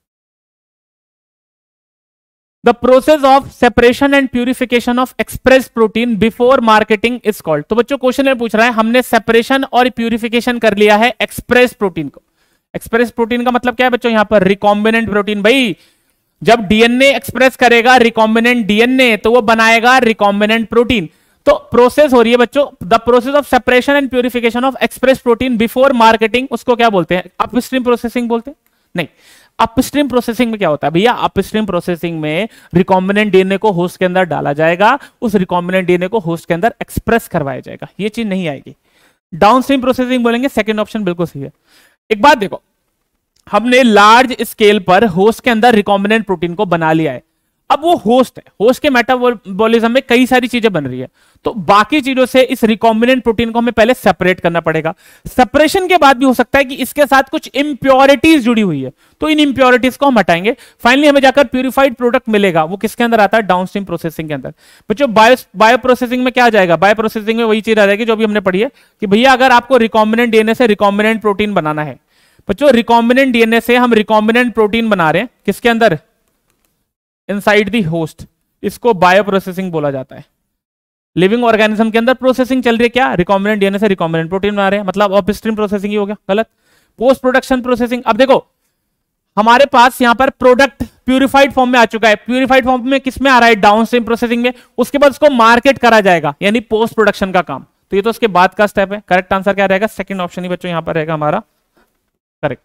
The process of separation and purification of express protein before marketing is called. तो बच्चों क्वेश्चन में पूछ रहा है, हमने सेपरेशन और प्यूरिफिकेशन कर लिया है एक्सप्रेस प्रोटीन को। एक्सप्रेस प्रोटीन का मतलब क्या है बच्चों? यहां पर रिकॉम्बिनेंट प्रोटीन। भाई जब डीएनए एक्सप्रेस करेगा रिकॉम्बिनेंट डीएनए तो वो बनाएगा रिकॉम्बिनेंट प्रोटीन। तो प्रोसेस हो रही है बच्चों, the process of separation and purification of express protein before marketing, उसको क्या बोलते हैं? अपस्ट्रीम प्रोसेसिंग बोलते हैं? नहीं, अपस्ट्रीम प्रोसेसिंग में क्या होता है भैया? अपस्ट्रीम प्रोसेसिंग में रिकॉम्बिनेंट डीएनए को होस्ट के अंदर डाला जाएगा, उस रिकॉम्बिनेंट डीएनए को होस्ट के अंदर एक्सप्रेस करवाया जाएगा, ये चीज नहीं आएगी। डाउनस्ट्रीम प्रोसेसिंग बोलेंगे, सेकंड ऑप्शन बिल्कुल सही है। एक बात देखो, हमने लार्ज स्केल पर होस्ट के अंदर रिकॉम्बिनेंट प्रोटीन को बना लिया है, अब वो होस्ट है, होस्ट के मेटाबॉलिज्म में कई सारी चीजें बन रही है, तो बाकी चीजों से इस रिकॉम्बिनेंट प्रोटीन को हमें पहले सेपरेट करना पड़ेगा। सेपरेशन के बाद भी हो सकता है कि इसके साथ कुछ इंप्योरिटीज जुड़ी हुई है, तो इन इंप्योरिटीज को हम हटाएंगे, फाइनली हमें जाकर प्यूरिफाइड प्रोडक्ट मिलेगा। वो किसके अंदर आता है? डाउनस्ट्रीम प्रोसेसिंग के अंदर। बच्चों बायो बायो प्रोसेसिंग में क्या आ जाएगा? बायो प्रोसेसिंग में वही चीज आ जाएगी जो भी हमने पढ़ी है कि भैया अगर आपको रिकॉम्बिनेंट डीएनए से रिकॉम्बिनेंट प्रोटीन बनाना है, बच्चों रिकॉम्बिनेंट डीएनए से हम रिकॉम्बिनेंट प्रोटीन बना रहे हैं, किसके अंदर? इनसाइड दी होस्ट, इसको बायो प्रोसेसिंग बोला जाता है। लिविंग ऑर्गेनिज्म के अंदर प्रोसेसिंग चल रही है, क्या? रिकॉम्बिनेंट डीएनए से रिकॉम्बिनेंट प्रोटीन बना रहे हैं, मतलब अपस्ट्रीम प्रोसेसिंग ही हो गया, गलत। पोस्ट प्रोडक्शन प्रोसेसिंग, अब देखो हमारे पास यहां पर प्रोडक्ट प्यूरिफाइड फॉर्म में आ चुका है, प्यूरिफाइड फॉर्म में किस में आ रहा है? डाउनस्ट्रीम प्रोसेसिंग में, उसके बाद उसको मार्केट करा जाएगा, यानी पोस्ट प्रोडक्शन का काम, तो ये तो उसके बाद का स्टेप है। करेक्ट आंसर क्या रहेगा? सेकंड ऑप्शन ही बच्चों यहां पर रहेगा हमारा correct.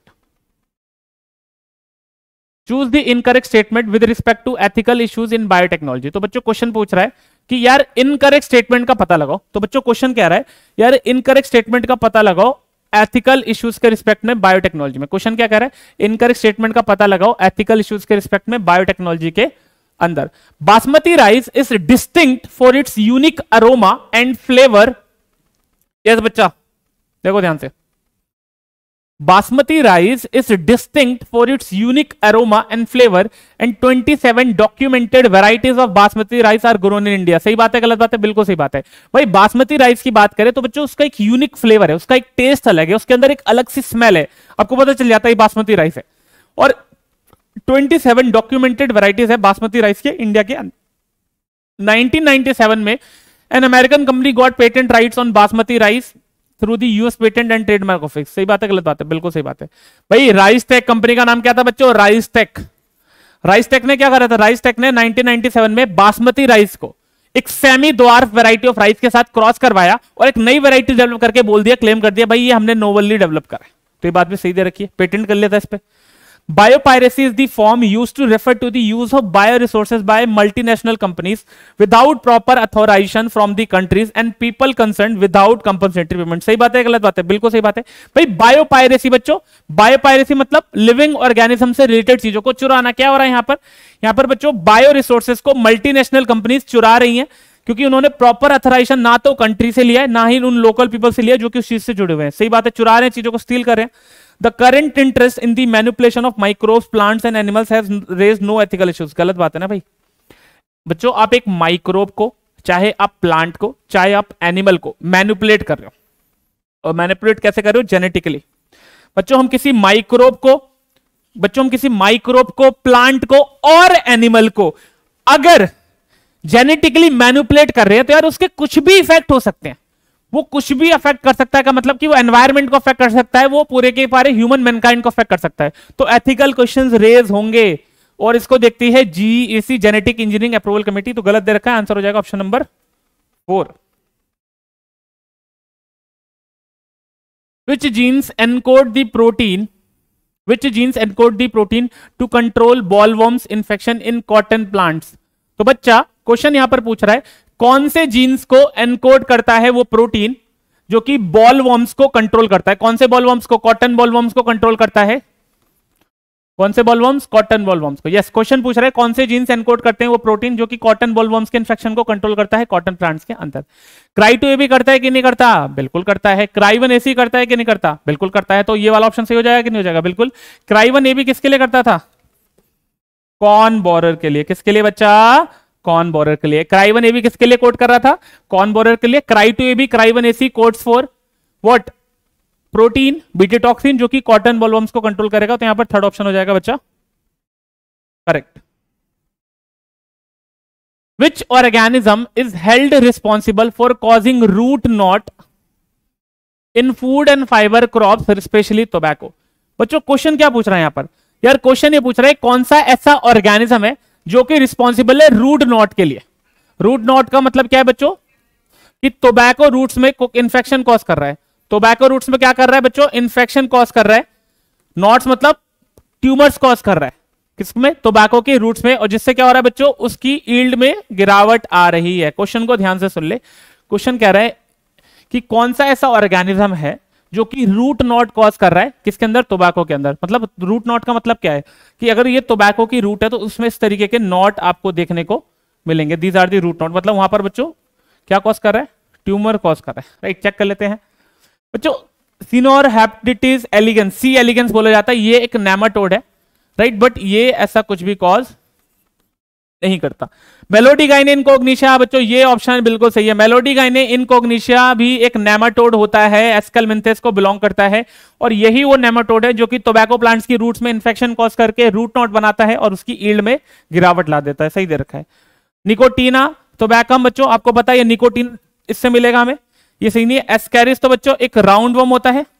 Choose the incorrect statement with respect to ethical issues in biotechnology. तो बच्चों क्वेश्चन पूछ रहा है कि यार इनकरेक्ट स्टेटमेंट का पता लगाओ, तो बच्चों क्वेश्चन क्या रहा है? यार इनकरेक्ट स्टेटमेंट का पता लगाओ एथिकल इश्यूज के रिस्पेक्ट में बायोटेक्नोलॉजी में। क्वेश्चन क्या कह रहा है? इनकरेक्ट स्टेटमेंट का पता लगाओ एथिकल इश्यूज के रिस्पेक्ट में बायोटेक्नोलॉजी के अंदर। Basmati rice is distinct for its unique aroma and flavour. Yes बच्चा देखो ध्यान से, Basmati rice is distinct for its unique aroma and flavor and twenty-seven documented varieties of basmati rice are grown in India। सही बात है गलत बात है? बिल्कुल सही बात है भाई। बासमती राइस की बात करें तो बच्चों उसका एक यूनिक फ्लेवर है, उसका एक टेस्ट अलग है, उसके अंदर एक अलग सी स्मेल है, आपको पता चल जाता है बासमती राइस है। और सत्ताईस डॉक्यूमेंटेड वैरायटीज है बासमती राइस के इंडिया के अंदर। नाइनटीन नाइंटी सेवन में an American company got patent rights on basmati rice through the US patent and trademark office. सही बात है गलत बात है? बिल्कुल सही बात है भाई। राइस टेक कंपनी का नाम क्या था बच्चों? Rice take. राइस टेक ने क्या करा था? राइस टेक ने नाइनटीन नाइंटी सेवन में बासमती राइस को एक semi dwarf variety of rice के साथ क्रॉस करवाया और एक नई वैरायटी डेवलप करके बोल दिया, क्लेम कर दिया भाई ये हमने नोवली डेवलप करा है। तो ये बात भी सही दे रखी है, पेटेंट कर लिया था इस पे। Biopiracy is the form used to refer to the use of bioresources by multinational companies without proper authorization from the countries and people concerned without compensatory payment। सही बात है गलत बात है? बिल्कुल सही बात है भाई। बायोपायरेसी बच्चों, बायोपायरेसी मतलब लिविंग ऑर्गेनिज्म से रिलेटेड चीजों को चुराना। क्या हो रहा है यहां पर? यहां पर बच्चों बायो रिसोर्सेज को मल्टीनेशनल कंपनीज चुरा रही हैं क्योंकि उन्होंने प्रॉपर अथोराइजेशन ना तो कंट्री से लिया है ना ही उन लोकल पीपल से लिया जो कि उस चीज से जुड़े हुए हैं। सही बात है, चुरा रहे हैं, चीजों को स्टील कर रहे हैं। The current interest in the manipulation of microbes, plants and animals has raised no ethical issues। गलत बात है ना भाई। बच्चों आप एक माइक्रोब को, चाहे आप प्लांट को, चाहे आप एनिमल को मैनिपुलेट कर रहे हो, और मैनिपुलेट कैसे कर रहे हो? जेनेटिकली। बच्चों हम किसी माइक्रोब को बच्चों हम किसी माइक्रोब को, प्लांट को और एनिमल को अगर जेनेटिकली मैनिपुलेट कर रहे हैं तो यार उसके कुछ भी इफेक्ट हो सकते हैं। वो कुछ भी अफेक्ट कर सकता है का मतलब कि वो एनवायरनमेंट को अफेक्ट कर सकता है, वो पूरे के पूरे ह्यूमन मैनकाइंड को अफेक्ट कर सकता है। तो एथिकल क्वेश्चंस रेज होंगे और इसको देखती है GEC genetic engineering approval committee. तो गलत दे रखा है, आंसर हो जाएगा option number four. Which genes encode the protein which genes encode the protein to control bollworms infection in cotton plants. तो बच्चा क्वेश्चन यहां पर पूछ रहा है कौन से जीन्स को एनकोड करता है वो प्रोटीन जो कि बॉलवर्म्स को कंट्रोल करता है। कौन से बॉलवर्म्स को? कॉटन बॉलवर्म्स को कंट्रोल करता है। कौन से बॉलवर्म्स? कॉटन बॉलवर्म्स को। यस, क्वेश्चन पूछ रहा है कौन से जीन्स एनकोड करते हैं वो प्रोटीन जो कि कॉटन बॉलवर्म्स के इन्फेक्शन को कंट्रोल करता है कॉटन प्लांट्स के अंदर। क्राई टू ए भी करता है कि नहीं करता? बिल्कुल करता है। क्राई वन एसी करता है कि नहीं करता? बिल्कुल करता है। तो ये वाला ऑप्शन सही हो जाएगा कि नहीं हो जाएगा? बिल्कुल। क्राई वन ए भी किसके लिए करता था? कॉर्न बोरर के लिए। किसके लिए बच्चा? कॉर्न बोरर के लिए। क्राई वन ए भी किसके लिए कोड कर रहा था? कॉर्न बोरर के लिए। क्राई टू ए भी, cry one AC codes for what? Protein beta toxin जो कि कॉटन बॉलवर्म्स को कंट्रोल करेगा। तो यहां पर थर्ड ऑप्शन हो जाएगा बच्चा correct. Which organism is held responsible for causing root knot in food and fibre crops specially tobacco. बच्चों क्वेश्चन क्या पूछ रहा है यहां पर? यार क्वेश्चन ये पूछ रहा है कौन सा ऐसा ऑर्गेनिज्म है जो कि रिस्पॉन्सिबल है रूट नॉट के लिए। रूट नॉट का मतलब क्या है बच्चों? कि टोबैको रूट्स में इन्फेक्शन कॉज कर रहा है। टोबैको रूट्स में क्या कर रहा है बच्चों? इन्फेक्शन कॉज कर रहा है। नॉट्स मतलब ट्यूमर्स कॉज कर रहा है किसमें? टोबैको के रूट्स में, और जिससे क्या हो रहा है बच्चों? उसकी यील्ड में गिरावट आ रही है। क्वेश्चन को ध्यान से सुन ले। क्वेश्चन कह रहा है कि कौन सा ऐसा ऑर्गेनिज्म है जो कि रूट नॉट कॉज कर रहा है किसके अंदर? टोबैको के अंदर। मतलब रूट नॉट का मतलब क्या है कि अगर ये टोबैको की रूट है तो उसमें इस तरीके के नॉट आपको देखने को मिलेंगे। These are the root knot. मतलब वहां पर बच्चों क्या कॉज कर रहा है? ट्यूमर कॉज कर रहा है। राइट, चेक कर लेते हैं बच्चों। सिनोरहेप्टिटिस एलिगेंस, सी एलिगेंस बोला जाता है, ये एक नेमाटोड है। राइट, बट ये ऐसा कुछ भी कॉज नहीं करता। मेलोडिगाइने इनकॉग्निशिया बच्चों, ये ऑप्शन बिल्कुल सही है। मेलोडिगाइने इनकॉग्निशिया भी एक नेमाटोड होता है, एस्केलमिंथेस को बिलोंग करता है, और यही वो नेमाटोड है जो कि टोबैको प्लांट्स की रूट्स में इंफेक्शन कॉज करके रूट नॉट बनाता है और उसकी यील्ड में गिरावट ला देता है। सही दे रखा है। निकोटीना टोबैकम बच्चों, आपको पता है ये निकोटीन इससे मिलेगा हमें, ये सही नहीं है। एस्कैरिस तो बच्चों एक राउंड वर्म होता है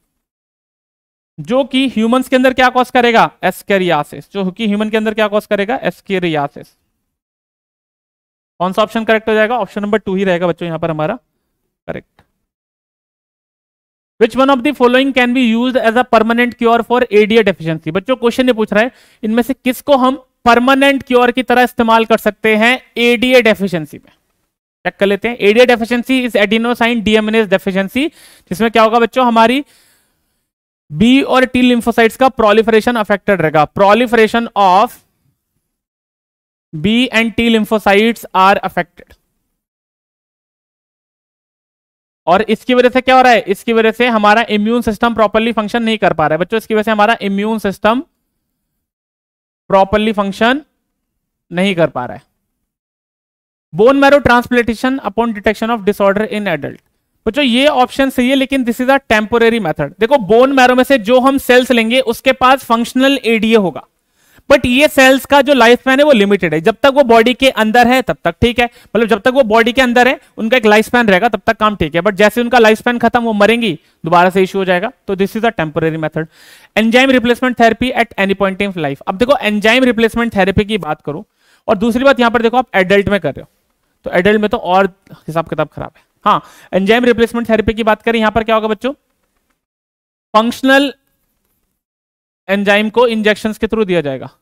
जो कि ह्यूमंस के अंदर क्या कॉज करेगा? एस्केरियासिस। जो कि ह्यूमन के अंदर क्या कॉज करेगा? एस्केरियासिस। कौन सा ऑप्शन करेक्ट हो जाएगा? ऑप्शन नंबर टू ही रहेगा बच्चों यहां पर हमारा correct. Which one of the following can be used as a permanent cure for ADA deficiency? बच्चों क्वेश्चन ये पूछ रहा है इनमें से किसको हम परमानेंट क्योर की तरह इस्तेमाल कर सकते हैं एडीए डेफिशिएंसी में? चेक कर लेते हैं। ADA deficiency is adenosine deaminase deficiency, जिसमें क्या होगा बच्चों? हमारी बी और टी लिम्फोसाइट्स का प्रोलिफरेशन अफेक्टेड रहेगा। Proliferation of B and T lymphocytes are affected, और इसकी वजह से क्या हो रहा है? इसकी वजह से हमारा इम्यून सिस्टम प्रॉपर्ली फंक्शन नहीं कर पा रहा है बच्चों। इसकी वजह से हमारा इम्यून सिस्टम प्रॉपर्ली फंक्शन नहीं कर पा रहा है। Bone marrow transplantation upon detection of disorder in adult, बच्चों ये ऑप्शन सही है, लेकिन this is a temporary method. देखो बोन मैरो में से जो हम सेल्स लेंगे उसके पास फंक्शनल एडीए होगा, बट ये सेल्स का जो लाइफ स्पैन है वो लिमिटेड है। जब तक वो बॉडी के अंदर है तब तक ठीक है, मतलब जब तक वो बॉडी के अंदर है उनका एक लाइफ स्पैन रहेगा, तब तक काम ठीक है, बट जैसे उनका लाइफ स्पैन खत्म वो मरेंगी, दोबारा से इशू हो जाएगा। तो this is a temporary method. Enzyme replacement therapy at any point in life. अब देखो एंजाइम रिप्लेसमेंट थेरेपी की बात करो, और दूसरी बात यहां पर देखो आप एडल्ट में कर रहे हो, तो एडल्ट में तो और हिसाब किताब खराब है। हाँ, एंजाइम रिप्लेसमेंट थेरेपी की बात करें, यहां पर क्या होगा बच्चों? फंक्शनल एंजाइम को इंजेक्शंस के थ्रू दिया जाएगा।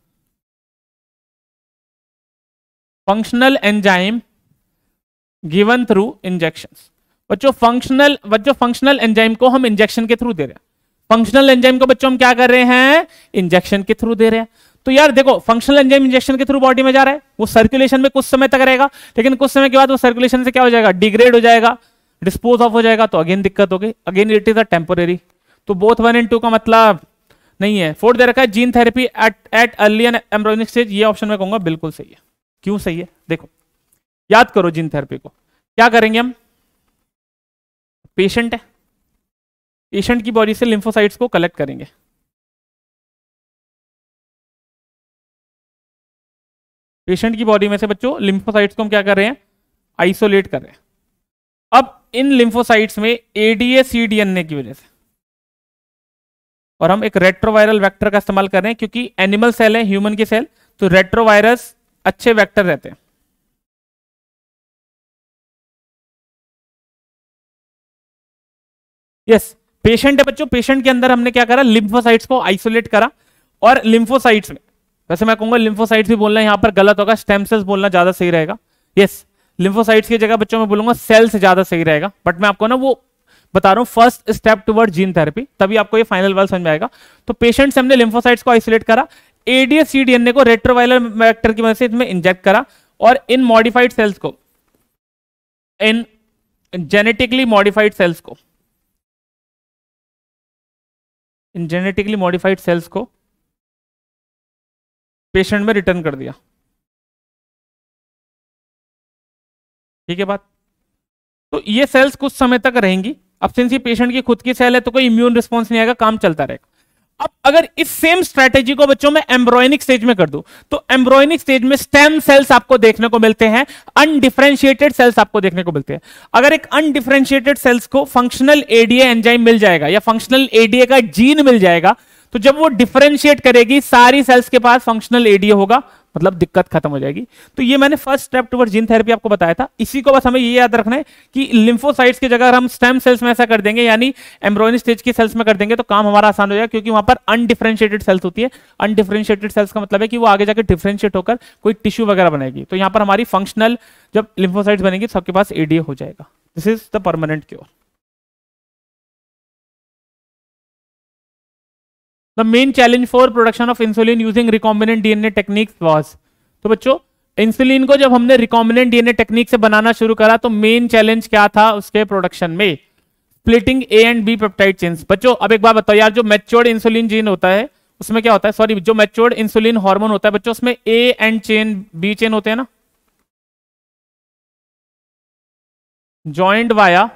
Functional enzyme given through injections. बच्चों फंक्शनल बच्चों फंक्शनल एंजाइम को हम इंजेक्शन के थ्रू दे रहे हैं। फंक्शनल एंजाइम को बच्चों हम क्या कर रहे हैं? इंजेक्शन के थ्रू दे रहे हैं। तो यार देखो फंक्शनल एंजाइम इंजेक्शन के थ्रू बॉडी में जा रहा है, वो सर्कुलेशन में कुछ समय तक रहेगा, लेकिन कुछ समय के बाद वो सर्कुलेशन से क्या हो जाएगा? डिग्रेड हो जाएगा, डिस्पोज ऑफ हो जाएगा, तो अगेन दिक्कत होगी। Again it is a temporary. तो बोथ वन एंड टू का मतलब नहीं है। फोर्थ दे रखा है gene therapy at at early and embryonic stage, ये ऑप्शन में कहूंगा बिल्कुल सही है। क्यों सही है? देखो याद करो जीन थेरेपी को क्या करेंगे हम? पेशेंट है, पेशेंट की बॉडी से लिम्फोसाइट्स को कलेक्ट करेंगे, पेशेंट की बॉडी में से बच्चों लिम्फोसाइट्स को हम क्या कर रहे हैं? आइसोलेट कर रहे हैं। अब इन लिम्फोसाइट्स में एडीए सीडीएनए की वजह से, और हम एक रेट्रोवायरल वेक्टर का इस्तेमाल कर रहे हैं क्योंकि एनिमल सेल है, ह्यूमन की सेल, तो रेट्रोवायरस अच्छे वेक्टर रहते हैं। यस, पेशेंट है बच्चों, पेशेंट के अंदर हमने क्या करा? लिम्फोसाइट्स को आइसोलेट करा, और लिम्फोसाइट्स में, वैसे मैं कहूंगा लिम्फोसाइट्स भी बोलना यहां पर गलत होगा, स्टेम सेल्स बोलना ज्यादा सही रहेगा। यस, लिम्फोसाइट्स की जगह बच्चों में बोलूंगा सेल्स ज्यादा सही रहेगा, बट मैं आपको ना वो बता रहा हूं first step toward gene therapy, तभी आपको ये फाइनल वाल समझ में आएगा। तो पेशेंट से हमने लिम्फोसाइट्स को आइसोलेट करा, एडीए सीडीएनए को रेट्रोवायरल वेक्टर की मदद से इसमें इंजेक्ट करा, और इन मॉडिफाइड सेल्स को, इन जेनेटिकली मॉडिफाइड सेल्स को इन जेनेटिकली मॉडिफाइड सेल्स को पेशेंट में रिटर्न कर दिया। ठीक है बात? तो ये सेल्स कुछ समय तक रहेंगी। अब सिंस ये पेशेंट की खुद की सेल है तो कोई इम्यून रिस्पॉन्स नहीं आएगा, काम चलता रहेगा। अब अगर इस सेम स्ट्रेटेजी को बच्चों में एम्ब्रॉयनिक स्टेज में कर दूं, तो एम्ब्रॉयनिक स्टेज में स्टेम सेल्स आपको देखने को मिलते हैं, अनडिफरेंशिएटेड सेल्स आपको देखने को मिलते हैं। अगर एक अनडिफरेंशिएटेड सेल्स को फंक्शनल एडीए एंजाइम मिल जाएगा या फंक्शनल एडीए का जीन मिल जाएगा, तो जब वो डिफरेंशिएट करेगी सारी सेल्स के पास फंक्शनल एडीए होगा, मतलब दिक्कत खत्म हो जाएगी। तो ये मैंने first step toward gene therapy आपको बताया था। इसी को बस हमें ये याद रखना है कि लिम्फोसाइट्स की जगह हम स्टेम सेल्स में ऐसा कर देंगे, यानी एम्ब्रियोनिक स्टेज की सेल्स में कर देंगे, तो काम हमारा आसान हो जाएगा, क्योंकि वहां पर अनडिफरेंशिएटेड सेल्स होती है। अनडिफरेंशिएटेड सेल्स का मतलब है कि वो आगे जाकर डिफरेंशिएट होकर कोई टिश्यू वगैरह बनाएगी। तो यहां पर हमारी फंक्शनल जब लिम्फोसाइट्स बनेंगी तो सबके पास एडीए हो जाएगा। This is the permanent cure. The main challenge for production of insulin using recombinant D N A techniques was, तो बच्चों इंसुलिन को जब हमने रिकॉम्बिनेंट डीएनए टेक्निक से बनाना शुरू करा तो मेन चैलेंज क्या था उसके प्रोडक्शन में? Splitting A and B peptide chains. बच्चों अब एक बात बताओ यार, जो मैच्योर्ड इंसुलिन जीन होता है उसमें क्या होता है, सॉरी जो मैच्योर्ड इंसुलिन हार्मोन होता है बच्चों, उसमें A and chain B chain होते हैं ना, जॉइंट वाया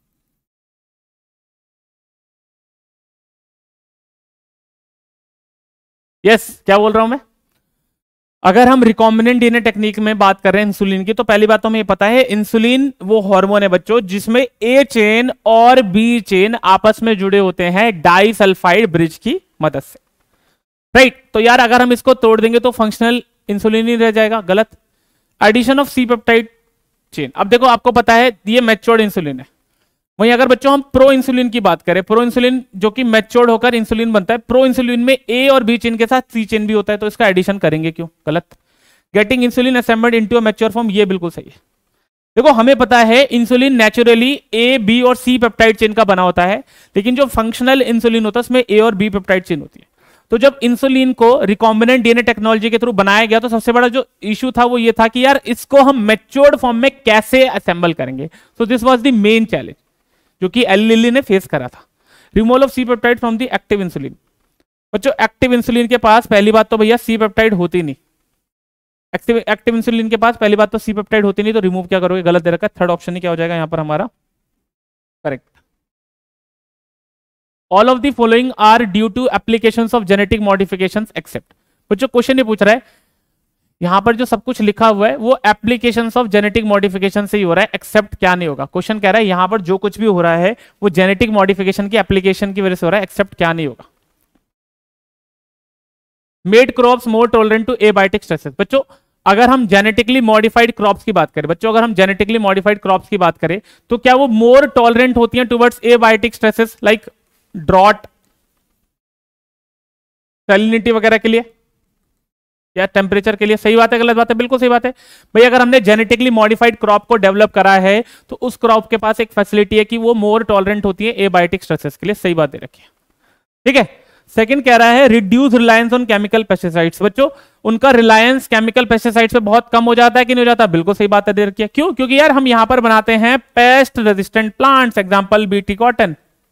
यस yes, क्या बोल रहा हूं मैं? अगर हम रिकॉम्बिनेंट डीएनए टेक्निक में बात कर रहे हैं इंसुलिन की, तो पहली बात तो हमें पता है इंसुलिन वो हार्मोन है बच्चों जिसमें ए चेन और बी चेन आपस में जुड़े होते हैं डाइसल्फाइड ब्रिज की मदद से, राइट right? तो यार अगर हम इसको तोड़ देंगे तो फंक्शनल इंसुलिन ही रह जाएगा, गलत। Addition of C peptide chain, अब देखो आपको पता है ये मैच्योर्ड इंसुलिन है। वहीं अगर बच्चों हम प्रो इंसुलिन की बात करें, प्रो इंसुलिन जो कि मैच्योर्ड होकर इंसुलिन बनता है, प्रो इंसुलिन में ए और बी चेन के साथ सी चेन भी होता है, तो इसका एडिशन करेंगे क्यों? गलत। Getting insulin assembled into a mature form, ये बिल्कुल सही है। देखो हमें पता है इंसुलिन नेचुरली ए बी और सी पेप्टाइड चेन का बना होता है, लेकिन जो फंक्शनल इंसुलिन होता है उसमें ए और बी पेप्टाइड चेन होती है। तो जब इंसुलिन को रिकॉम्बिनेंट डीएनए टेक्नोलॉजी के थ्रू बनाया गया तो सबसे बड़ा जो इशू था वो ये था कि यार इसको हम मैच्योर्ड फॉर्म में कैसे असेंबल करेंगे। So this was the main challenge जो कि एली लिली ने फेस करा था। Removal of C peptide from the active insulin. बच्चों एक्टिव इंसुलिन के पास पहली बात तो भैया सी पेप्टाइड होती नहीं, एक्टिव एक्टिव इंसुलिन के पास पहली बात तो सी पेप्टाइड होती नहीं, तो रिमूव क्या करोगे? गलत दे रखा है। थर्ड ऑप्शन ही क्या हो जाएगा यहां पर हमारा correct. All of the following are due to applications of genetic modifications except. बच्चों क्वेश्चन ये पूछ रहा है, यहां पर जो सब कुछ लिखा हुआ है वो एप्लीकेशंस ऑफ जेनेटिक मॉडिफिकेशन से ही हो रहा है, एक्सेप्ट क्या नहीं होगा। क्वेश्चन कह रहा है यहां पर जो कुछ भी हो रहा है वो जेनेटिक मॉडिफिकेशन की एप्लीकेशन की वजह से हो रहा है, एक्सेप्ट क्या नहीं होगा। Made crops more tolerant to abiotic stresses. बच्चों अगर हम जेनेटिकली मॉडिफाइड क्रॉप्स की बात करें, बच्चों अगर हम जेनेटिकली मॉडिफाइड क्रॉप्स की बात करें तो क्या वो मोर टॉलरेंट होती हैं towards abiotic stresses like drought, salinity वगैरह के लिए या टेम्परेचर के लिए? सही बात है गलत बात है? बिल्कुल सही बात है भाई। अगर हमने जेनेटिकली मॉडिफाइड क्रॉप को डेवलप करा है तो उस क्रॉप के पास एक फैसिलिटी है कि वो मोर टॉलरेंट होती है एबायोटिक स्ट्रेसेस के लिए। सही बात दे रखी है, ठीक है। सेकंड कह रहा है reduce reliance on chemical pesticides. बच्चों उनका रिलायंस केमिकल पेस्टिसाइड्स पे बहुत कम हो जाता है कि नहीं हो जाता? बिल्कुल सही बात है दे रखी है। क्यों? क्योंकि यार हम यहां पर बनाते हैं pest resistant plants, example BT cotton,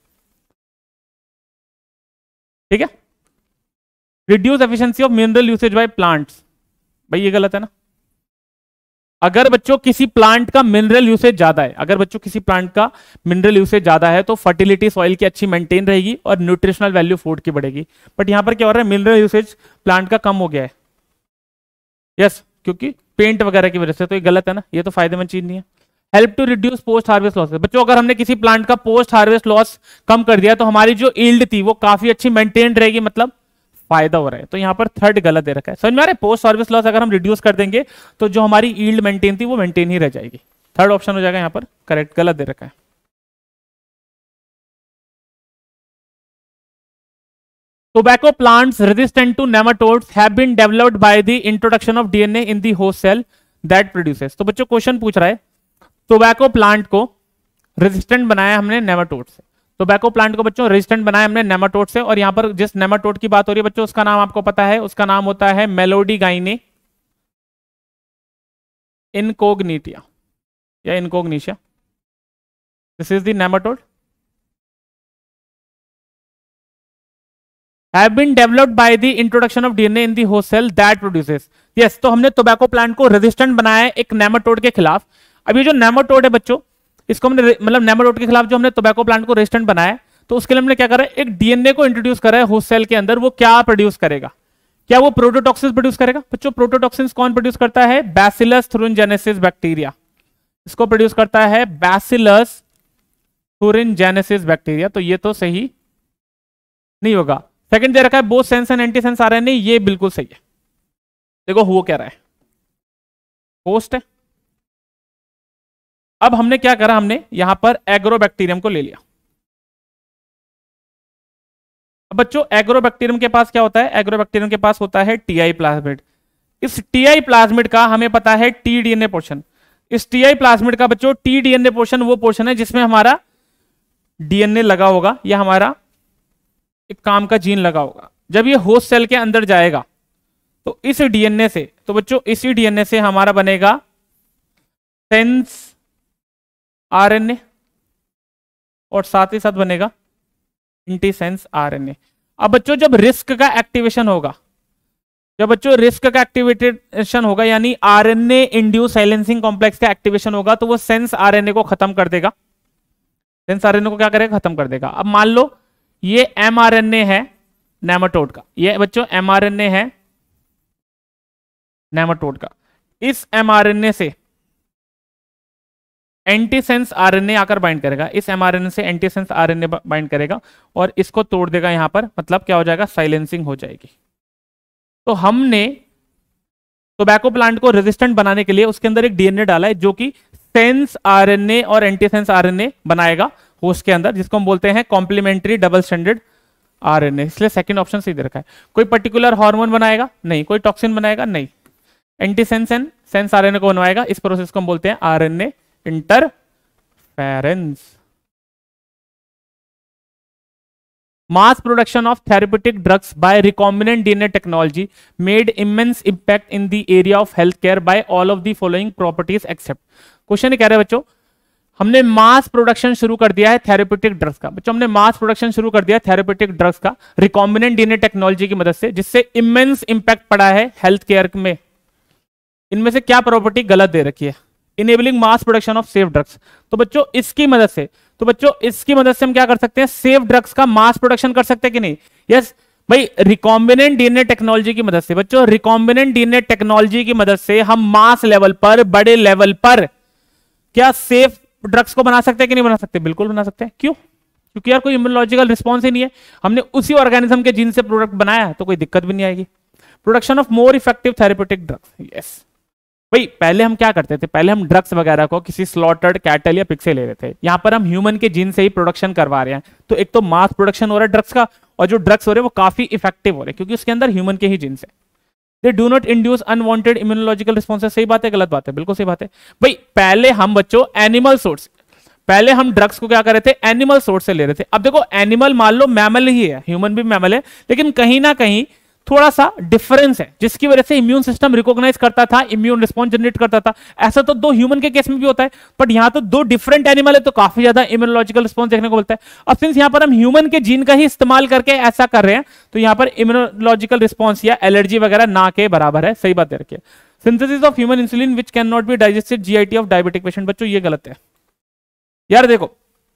ठीक है। Reduce efficiency of mineral usage by plants, भाई ये गलत है ना। अगर बच्चों किसी प्लांट का मिनरल यूसेज ज्यादा है, अगर बच्चों किसी प्लांट का मिनरल यूसेज ज्यादा है तो फर्टिलिटी सॉइल की अच्छी मेंटेन रहेगी और न्यूट्रिशनल वैल्यू फूड की बढ़ेगी। बट यहां पर क्या हो रहा है, मिनरल यूसेज प्लांट का कम हो गया है, यस, क्योंकि पेंट वगैरह की वजह से। तो ये गलत है ना, ये तो फायदेमंद चीज नहीं है। Help to reduce post harvest loss. बच्चों अगर हमने किसी प्लांट का पोस्ट हार्वेस्ट लॉस कम कर दिया तो हमारी जो ईल्ड थी वो काफी अच्छी मेंटेन रहेगी, मतलब फायदा हो रहा है। तो यहां पर थर्ड गलत दे रखा है। समझ में आ रहा है? पोस्ट हार्वेस्ट लॉस अगर हम रिड्यूस कर देंगे तो जो हमारी ईल्ड मेंटेन थी वो मेंटेन ही रह जाएगी। थर्ड ऑप्शन हो जाएगा यहां पर करेक्ट, गलत दे रखा है। Tobacco plants resistant to nematodes have been developed by the introduction of D N A in the host cell that produces। तो बच्चों क्वेश्चन पूछ रहा है टोबैको प्लांट को रेजिस्टेंट बनाया हमने नेमाटोड से। टोबैको प्लांट को बच्चों रेजिस्टेंट बनाया हमने नेमाटोड से, और यहां पर जिस नेमाटोड की बात हो रही है बच्चों उसका नाम आपको पता है, उसका नाम होता है मेलोडीगाइने इनकोग्निटिया या incognita. This is the nematode have been developed by the introduction of D N A in the host cell that produces। yes, तो हमने टोबैको प्लांट को रेजिस्टेंट बनाया है एक नेमाटोड के खिलाफ। अब ये जो नेमाटोड है बच्चों, इसको हमने मतलब नेमाटोड के खिलाफ जो हमने टोबैको प्लांट को रेजिस्टेंट बनाया तो उसके लिए हमने क्या करा है, एक डीएनए को इंट्रोड्यूस करा है होस्ट सेल के अंदर। वो क्या प्रोड्यूस करेगा? क्या वो प्रोटोटॉक्सिन्स प्रोड्यूस करेगा? बच्चों प्रोटोटॉक्सिन्स कौन प्रोड्यूस करता है? बैसिलस थुरिनजेनेसिस बैक्टीरिया, इसको प्रोड्यूस करता है बैसिलस थुरिनजेनेसिस बैक्टीरिया। तो ये तो सही नहीं होगा। सेकंड दे रखा है both sense and antisense RNA, ये बिल्कुल सही है। देखो वो क्या रहा है, होस्ट है। अब हमने क्या करा, हमने यहां पर एग्रोबैक्टीरियम को ले लिया। अब बच्चों एग्रोबैक्टीरियम के पास क्या होता है, एग्रोबैक्टीरियम के पास होता है टीआई प्लाज्मिड। इस टीआई प्लाज्मिड का हमें पता है टी डीएनए पोर्शन। इस टीआई प्लाज्मिड का बच्चों टी डीएनए पोर्शन वो पोर्शन है जिसमें हमारा डीएनए लगा होगा या हमारा एक काम का जीन लगा होगा। जब ये होस्ट सेल के अंदर जाएगा तो इस डीएनए से, तो बच्चों इसी डीएनए से हमारा बनेगा सेंस आरएनए और साथ ही साथ बनेगा एंटीसेंस आरएनए। अब बच्चों जब रिस्क का एक्टिवेशन होगा, जब बच्चों रिस्क का एक्टिवेशन होगा यानी आरएनए इंड्यूस साइलेंसिंग कॉम्प्लेक्स का एक्टिवेशन होगा तो वो सेंस आरएनए को खत्म कर देगा। सेंस आरएनए को क्या करेगा, खत्म कर देगा। अब मान लो ये एमआरएनए है नेमाटोड का, ये बच्चों एमआरएनए है नेमाटोड का। इस एमआरएनए से एंटीसेंस आरएनए आकर बाइंड करेगा, इस एमआरएनए से एंटीसेंस आरएनए बाइंड करेगा और इसको तोड़ देगा यहां पर, मतलब क्या हो जाएगा, साइलेंसिंग हो जाएगी। तो हमने टोबैको प्लांट को रेजिस्टेंट बनाने के लिए उसके अंदर एक डीएनए डाला है जो कि सेंस आरएनए और एंटीसेंस आरएनए बनाएगा होस्ट के अंदर, जिसको हम बोलते हैं कॉम्प्लीमेंट्री डबल स्ट्रैंडेड आरएनए। इसलिए सेकंड ऑप्शन सही दे रखा है। कोई पर्टिकुलर हार्मोन बनाएगा नहीं, कोई टॉक्सिन बनाएगा नहीं, एंटीसेंस एंड सेंस आरएनए को बनवाएगा। इस प्रोसेस को हम बोलते हैं RNA interference. Mass production of therapeutic drugs by recombinant D N A technology made immense impact in the area of healthcare by all of the following properties except। Question ये कह रहे हैं बच्चों, हमने मास प्रोडक्शन शुरू कर दिया है थेरेप्यूटिक ड्रग्स का। बच्चों हमने मास प्रोडक्शन शुरू कर दिया है थेरेप्यूटिक ड्रग्स का रिकॉम्बिनेंट डीएनए टेक्नोलॉजी की मदद से, जिससे इमेंस इंपैक्ट पड़ा है हेल्थ केयर में। इनमें से क्या प्रॉपर्टी गलत दे रखी है, enabling mass production of safe drugs. तो बच्चों इसकी मदद से, तो बच्चों इसकी मदद से हम क्या कर सकते हैं, सेफ ड्रग्स का मास प्रोडक्शन कर सकते हैं कि नहीं। यस भाई, रिकॉम्बिनेंट डीएनए टेक्नोलॉजी की मदद से, बच्चों रिकॉम्बिनेंट डीएनए टेक्नोलॉजी की मदद से हम मास लेवल पर, बड़े लेवल पर क्या सेफ ड्रग्स को बना सकते हैं कि नहीं बना सकते, बिल्कुल बना सकते हैं। क्यों, क्योंकि यार कोई इम्यूनोलॉजिकल रिस्पॉन्स ही नहीं है, हमने उसी ऑर्गेनिज्म के जीन से प्रोडक्ट बनाया है तो कोई दिक्कत भी नहीं आएगी। Production of more effective therapeutic drugs. Yes भाई, पहले हम क्या करते थे, पहले हम ड्रग्स वगैरह को किसी स्लॉटर्ड कैटल या पिग से ले रहे थे। यहां पर हम ह्यूमन के जीन से ही प्रोडक्शन करवा रहे हैं, तो एक तो मास प्रोडक्शन हो रहा है ड्रग्स का, और जो ड्रग्स हो रहे हैं वो काफी इफेक्टिव हो रहे हैं क्योंकि उसके अंदर ह्यूमन के ही जीन से। They do not induce unwanted immunological responses. सही बात है, गलत बात है, बिल्कुल सही बात है। भाई पहले हम बच्चों एनिमल सोर्स, पहले हम ड्रग्स को क्या कर रहे थे, एनिमल सोर्स से ले रहे थे। अब देखो एनिमल मान लो मैमल ही है, ह्यूमन भी मैमल है, लेकिन कहीं ना कहीं थोड़ा सा डिफरेंस है जिसकी वजह से इम्यून सिस्टम रिकॉग्नाइज करता था, इम्यून रिस्पॉन्स जनरेट करता था। ऐसा तो दो ह्यूमन के केस में भी होता है, बट यहां तो दो डिफरेंट एनिमल है तो काफी ज्यादा इम्यूनोलॉजिकल रिस्पॉन्स देखने को मिलता है। अब सिंस यहां पर हम ह्यूमन के जीन का ही इस्तेमाल करके ऐसा कर रहे हैं तो यहां पर इम्यूनोलॉजिकल रिस्पॉन्स या एलर्जी वगैरह ना के बराबर है। सही बात दे रखिए। Synthesis of human insulin which can not be digested, GIT of diabetic patient. बच्चों ये गलत है यार। देखो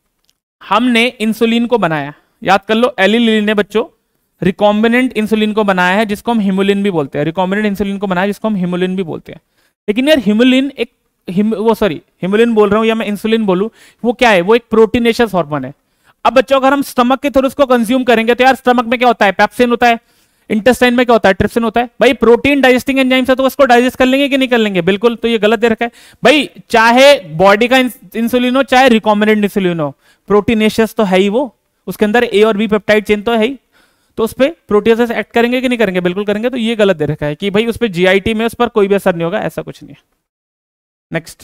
हमने इंसुलिन को बनाया, याद कर लो, एली लिली ने बच्चों रिकॉम्बिनेंट इंसुलिन को बनाया है जिसको हम हिमोलिन भी बोलते हैं। रिकॉम्बिनेंट इंसुलिन को बनाया जिसको हम हिमोलिन भी बोलते हैं। लेकिन यार हिमोलिन एक हिम, वो सॉरी हिमोलिन बोल रहा हूं या मैं इंसुलिन बोलूं, वो क्या है, वो एक प्रोटीनेशियस हार्मोन है। अब बच्चों अगर हम स्टमक के थ्रू उसको कंज्यूम करेंगे तो यार स्टमक में क्या होता है, पेप्सिन होता है, इंटेस्टाइन में क्या होता है, ट्रिप्सिन होता है। भाई प्रोटीन डाइजेस्टिंग एंजाइम से तो उसको डाइजेस्ट कर लेंगे कि नहीं कर लेंगे, बिल्कुल। तो ये गलत दे रखा है भाई, चाहे बॉडी का इंसुलिन हो चाहे रिकॉम्बिनेंट इंसुलिन हो, प्रोटीनेशियस तो है ही वो, उसके अंदर ए और बी पेप्टाइड चेन तो है ही, तो उस पर प्रोटीएसेस एक्ट करेंगे कि नहीं करेंगे, बिल्कुल करेंगे। तो ये गलत दे रखा है कि भाई उस पर जीआईटी में उस पर कोई भी असर नहीं होगा, ऐसा कुछ नहीं है। Next,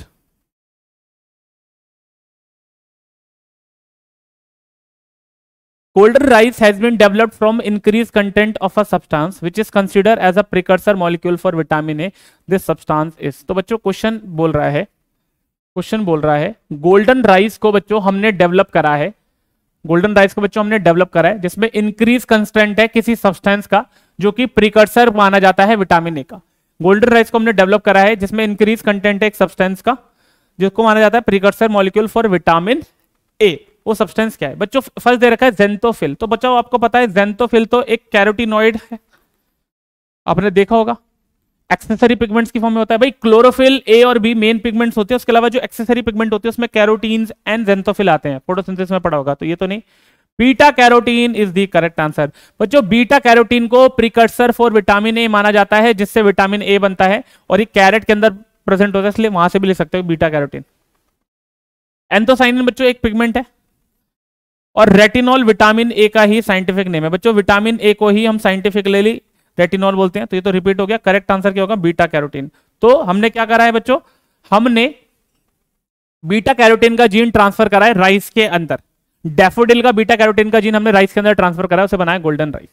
golden rice has been developed from increased content of a substance which is considered as a precursor molecule for vitamin A. This substance is, तो बच्चों क्वेश्चन बोल रहा है, क्वेश्चन बोल रहा है गोल्डन राइस को बच्चों हमने डेवलप करा है, गोल्डन राइस को बच्चों हमने डेवलप करा है जिसमें इंक्रीज कंस्टेंट है किसी सब्सटेंस का जो कि प्रिकर्सर माना जाता है विटामिन ए का। गोल्डन राइस को हमने डेवलप करा है जिसमें इंक्रीज कंटेंट है एक सब्सटेंस का जिसको माना जाता है precursor molecule for vitamin A. वो सब्सटेंस क्या है बच्चों, फर्स्ट दे रखा है जेंथोफिल। तो बच्चों आपको पता है जेंथोफिल तो एक कैरोटिनॉइड है, आपने देखा होगा, एक्सेसरी पिगमेंट्स की फॉर्म में होता है। भाई क्लोरोफिल ए और बी मेन पिगमेंट्स होते हैं, उसके अलावा जो एक्सेसरी पिगमेंट होते हैं उसमें कैरोटीन्स एंड जेंथोफिल आते हैं, फोटोसिंथेसिस में पढ़ा होगा तो ये तो नहीं। Beta carotene is the correct answer. बच्चों बीटा कैरोटीन को प्रिकर्सर फॉर विटामिन ए माना जाता है, जिससे विटामिन ए बनता है, और ये कैरेट के अंदर प्रेजेंट होता है, इसलिए वहां से भी ले सकते हो बीटा कैरोटीन। एंथोसाइनिन बच्चों एक पिगमेंट है, और रेटिनॉल विटामिन ए का ही साइंटिफिक नेम है। बच्चों विटामिन ए को ही हम साइंटिफिकली रेटिनॉल बोलते हैं, तो ये तो रिपीट हो गया। करेक्ट आंसर क्या होगा? Beta carotene. तो हमने क्या करा है बच्चों, हमने बीटा कैरोटीन का जीन ट्रांसफर करा है राइस के अंदर। डैफोडिल का बीटा कैरोटीन का जीन हमने राइस के अंदर ट्रांसफर करा है, उसे बनाया golden rice.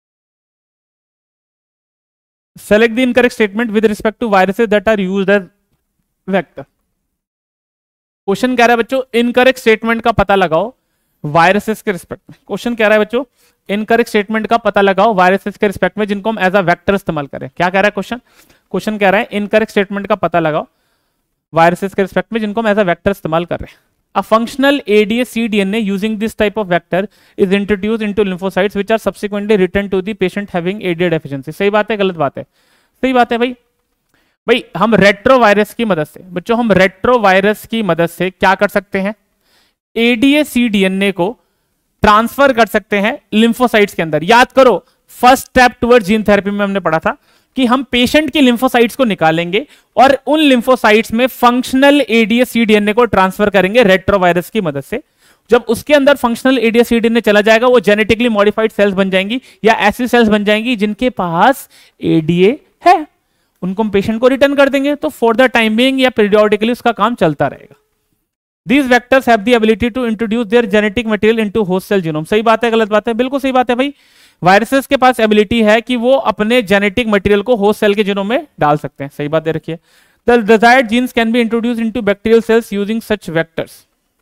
Select the incorrect statement with respect to viruses that are used as vector. Question कह रहा है बच्चों इनकरेक्ट स्टेटमेंट का पता लगाओ वायरसेस के रिस्पेक्ट में। क्वेश्चन कह रहा है बच्चों इनकरेक्ट स्टेटमेंट का पता लगाओ वायरसेस के रिस्पेक्ट में जिनको हम एज अ वेक्टर इस्तेमाल करें। क्या कह रहा है क्वेश्चन? क्वेश्चन कह रहा है इनकरेक्ट स्टेटमेंट का पता लगाओ वायरसेस के रिस्पेक्ट में जिनको हम एज अ वेक्टर इस्तेमाल कर रहे हैं। A functional A D A C D N A using this type of vector is introduced into lymphocytes which are subsequently returned to the patient having A D A deficiency। सही बात है गलत बात है? सही बात है भाई। भाई हम रेट्रोवायरस की मदद से बच्चों हम रेट्रोवायरस की मदद से क्या कर सकते हैं? A D A C D N A को ट्रांसफर कर सकते हैं लिम्फोसाइट्स के अंदर। याद करो first step toward gene therapy में हमने पढ़ा था कि हम पेशेंट की लिम्फोसाइट्स को निकालेंगे और उन लिम्फोसाइट्स में फंक्शनल एडीए सीडीएनए को ट्रांसफर करेंगे रेट्रोवायरस की मदद से। जब उसके अंदर फंक्शनल एडीए सीडीएनए चला जाएगा वो जेनेटिकली मॉडिफाइड सेल्स बन जाएंगी या ऐसी सेल्स बन जाएंगी जिनके पास एडीए है, उनको हम पेशेंट को रिटर्न कर देंगे। तो फॉर द टाइम बिंग या पीरियोडिकली उसका काम चलता रहेगा। These vectors have the ability to introduce their genetic material into host cell genome। सही बात है गलत बात है? बिल्कुल सही बात है भाई। वायरसेस के पास एबिलिटी है कि वो अपने जेनेटिक मटेरियल को होस्ट सेल के जीनोम में डाल सकते हैं। सही बात दे रखिए। The desired genes can be introduced into bacterial cells using such vectors.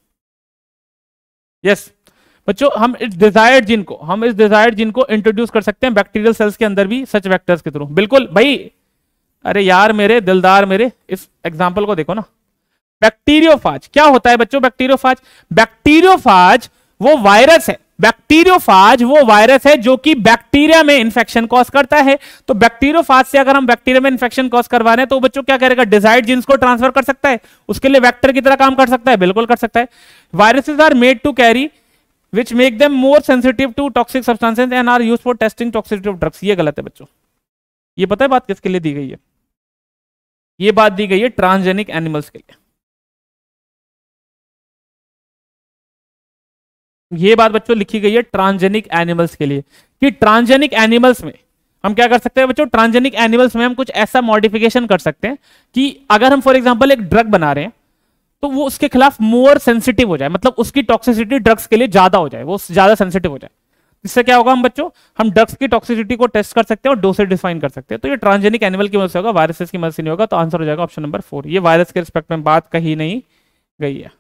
Yes बच्चों हम इस डिजायर्ड जीन को हम इस डिजायर्ड जीन को इंट्रोड्यूस कर सकते हैं बैक्टीरियल सेल्स के अंदर भी सच वेक्टर्स के थ्रू। बिल्कुल भाई। अरे यार मेरे दिलदार मेरे, इस एग्जाम्पल को देखो ना। बैक्टीरियोफाज क्या होता है बच्चों? बैक्टीरियोफाज बैक्टीरियोफाज वो वायरस है। बैक्टीरियोफाज वो वायरस है जो कि बैक्टीरिया में इंफेक्शन कॉज करता है। तो बैक्टीरियोफाज से अगर हम बैक्टीरिया में इंफेक्शन कॉज करवा रहे हैं तो बच्चों क्या करेगा? डिजायर्ड जीन्स को ट्रांसफर कर सकता है, उसके लिए वेक्टर की तरह काम कर सकता है। बिल्कुल कर सकता है। Viruses are made to carry which make them more sensitive to toxic substances and are used for testing toxicity of drugs. ये गलत है बच्चों। ये पता है बात किसके लिए दी गई है? ये बात दी गई है ट्रांसजेनिक एनिमल्स के लिए। ये बात बच्चों लिखी गई है ट्रांसजेनिक एनिमल्स के लिए कि ट्रांसजेनिक एनिमल्स में हम क्या कर सकते हैं बच्चों? ट्रांसजेनिक एनिमल्स में हम कुछ ऐसा मॉडिफिकेशन कर सकते हैं कि अगर हम फॉर एग्जांपल एक ड्रग बना रहे हैं तो वो उसके खिलाफ मोर सेंसिटिव हो जाए, मतलब उसकी टॉक्सिसिटी ड्रग्स के लिए ज्यादा हो जाए, वो ज्यादा सेंसिटिव हो जाए। इससे क्या होगा? हम बच्चों हम ड्रग्स की टॉक्सिसिटी को टेस्ट कर सकते हैं और डोसेज डिफाइन कर सकते हैं। तो ये ट्रांसजेनिक एनिमल की मदद से होगा, वायरसेस की मदद से नहीं होगा। तो आंसर हो जाएगा ऑप्शन नंबर फोर। ये वायरस के रिस्पेक्ट में बात कही नहीं गई है।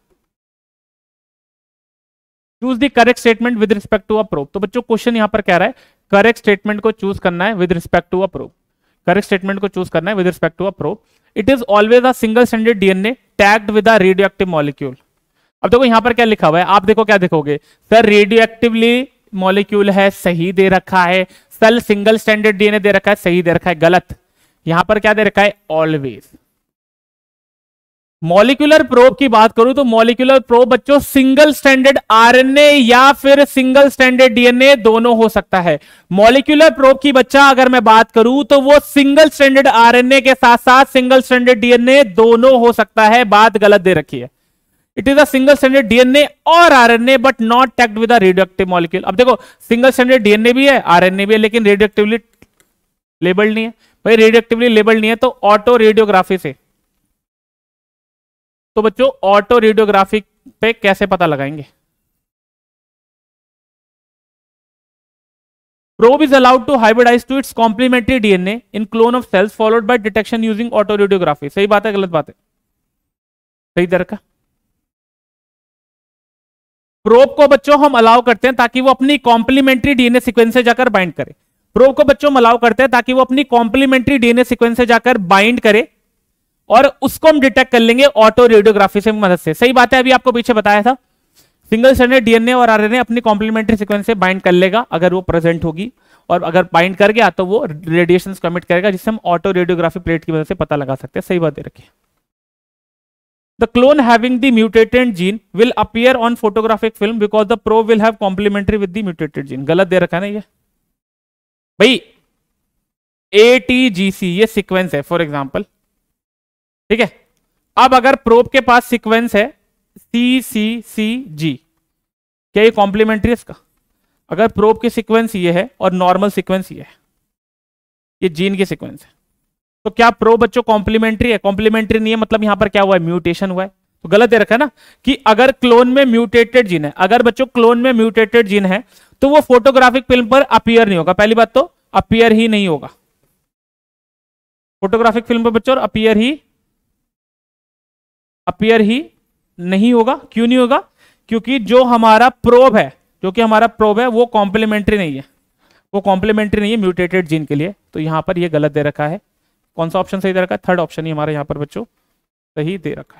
Choose the correct statement with respect to a probe. तो बच्चों क्वेश्चन यहां पर कह रहा है करेक्ट स्टेटमेंट को चूज करना है with respect to a probe. Correct statement को चूज करना है with respect to a probe. It is always a single stranded DNA tagged with a radioactive molecule. अब देखो यहां पर क्या लिखा हुआ है, आप देखो क्या देखोगे? सर रेडियोएक्टिवली मॉलिक्यूल है, सही दे रखा है। सेल सिंगल स्ट्रैंडेड डीएनए दे रखा है, सही दे रखा है। गलत। यहां पर क्या दे रखा है? ऑलवेज। मॉलिक्यूलर प्रोब की बात करूं तो मॉलिक्यूलर प्रोब बच्चों सिंगल स्ट्रैंडेड आरएनए या फिर सिंगल स्ट्रैंडेड डीएनए दोनों हो सकता है। मॉलिक्यूलर प्रोब की बच्चा अगर मैं बात करूं तो वो सिंगल स्ट्रैंडेड आरएनए के साथ साथ सिंगल स्ट्रैंडेड डीएनए दोनों हो सकता है। बात गलत दे रखी है। It is a single stranded DNA और RNA but not tagged with a radioactive molecule. अब देखो सिंगल स्ट्रैंडेड डीएनए भी है, आरएनए भी है, लेकिन रेडियोएक्टिवली लेबल्ड नहीं है। भाई रेडियोएक्टिवली लेबल्ड नहीं है तो ऑटो रेडियोग्राफी से, तो बच्चों ऑटो रेडियोग्राफी पे कैसे पता लगाएंगे? Probe is allowed to hybridize to its complementary DNA in clone of cells followed by detection using auto radiography. सही बात है गलत बात है? सही तरह का। प्रोब को बच्चों हम अलाउ करते हैं ताकि वो अपनी कॉम्प्लीमेंट्री डीएनए सीक्वेंस से जाकर बाइंड करे। प्रोब को बच्चों हम अलाउ करते हैं ताकि वो अपनी कॉम्प्लीमेंट्री डीएनए सीक्वेंस से जाकर बाइंड करे और उसको हम डिटेक्ट कर लेंगे ऑटो रेडियोग्राफी से मदद से। सही बात है, अभी आपको पीछे बताया था। सिंगल स्ट्रैंडेड डीएनए और आरएनए अपनी कॉम्प्लीमेंट्री सीक्वेंस से बाइंड कर लेगा अगर वो प्रेजेंट होगी, और अगर बाइंड कर गया तो वो रेडिएशन कमिट करेगा, जिससे हम ऑटो रेडियोग्राफी प्लेट की मदद से पता लगा सकते हैं। सही बात दे रखी है। The clone having the mutated gene will appear on photographic film because the probe will have complementary with the mutated gene. गलत दे रखा है ना ये भाई। ए टी जी सी ये सीक्वेंस है फॉर एग्जाम्पल, ठीक है। अब अगर प्रोब के पास सीक्वेंस है सी सी सी जी, क्या ये कॉम्प्लीमेंट्री है इसका? अगर प्रोब की सीक्वेंस ये है और नॉर्मल सीक्वेंस ये है, ये जीन की सीक्वेंस है, तो क्या प्रोब बच्चों कॉम्प्लीमेंट्री है? कॉम्प्लीमेंट्री नहीं है, मतलब यहां पर क्या हुआ है? म्यूटेशन हुआ है। तो गलत दे रखा है ना कि अगर क्लोन में म्यूटेटेड जीन है, अगर बच्चों क्लोन में म्यूटेटेड जीन है तो वो फोटोग्राफिक फिल्म पर अपीयर नहीं होगा। पहली बात तो अपीयर ही नहीं होगा फोटोग्राफिक फिल्म पर बच्चों, अपीयर ही अपीयर ही नहीं होगा। क्यों नहीं होगा? क्योंकि जो हमारा प्रोब है, जो कि हमारा प्रोब है वो कॉम्प्लीमेंट्री नहीं है, वो कॉम्प्लीमेंट्री नहीं है म्यूटेटेड जीन के लिए। तो यहां पर ये गलत दे रखा है। कौन सा ऑप्शन सही दे रखा है? थर्ड ऑप्शन ही हमारा यहां पर बच्चों सही दे रखा है।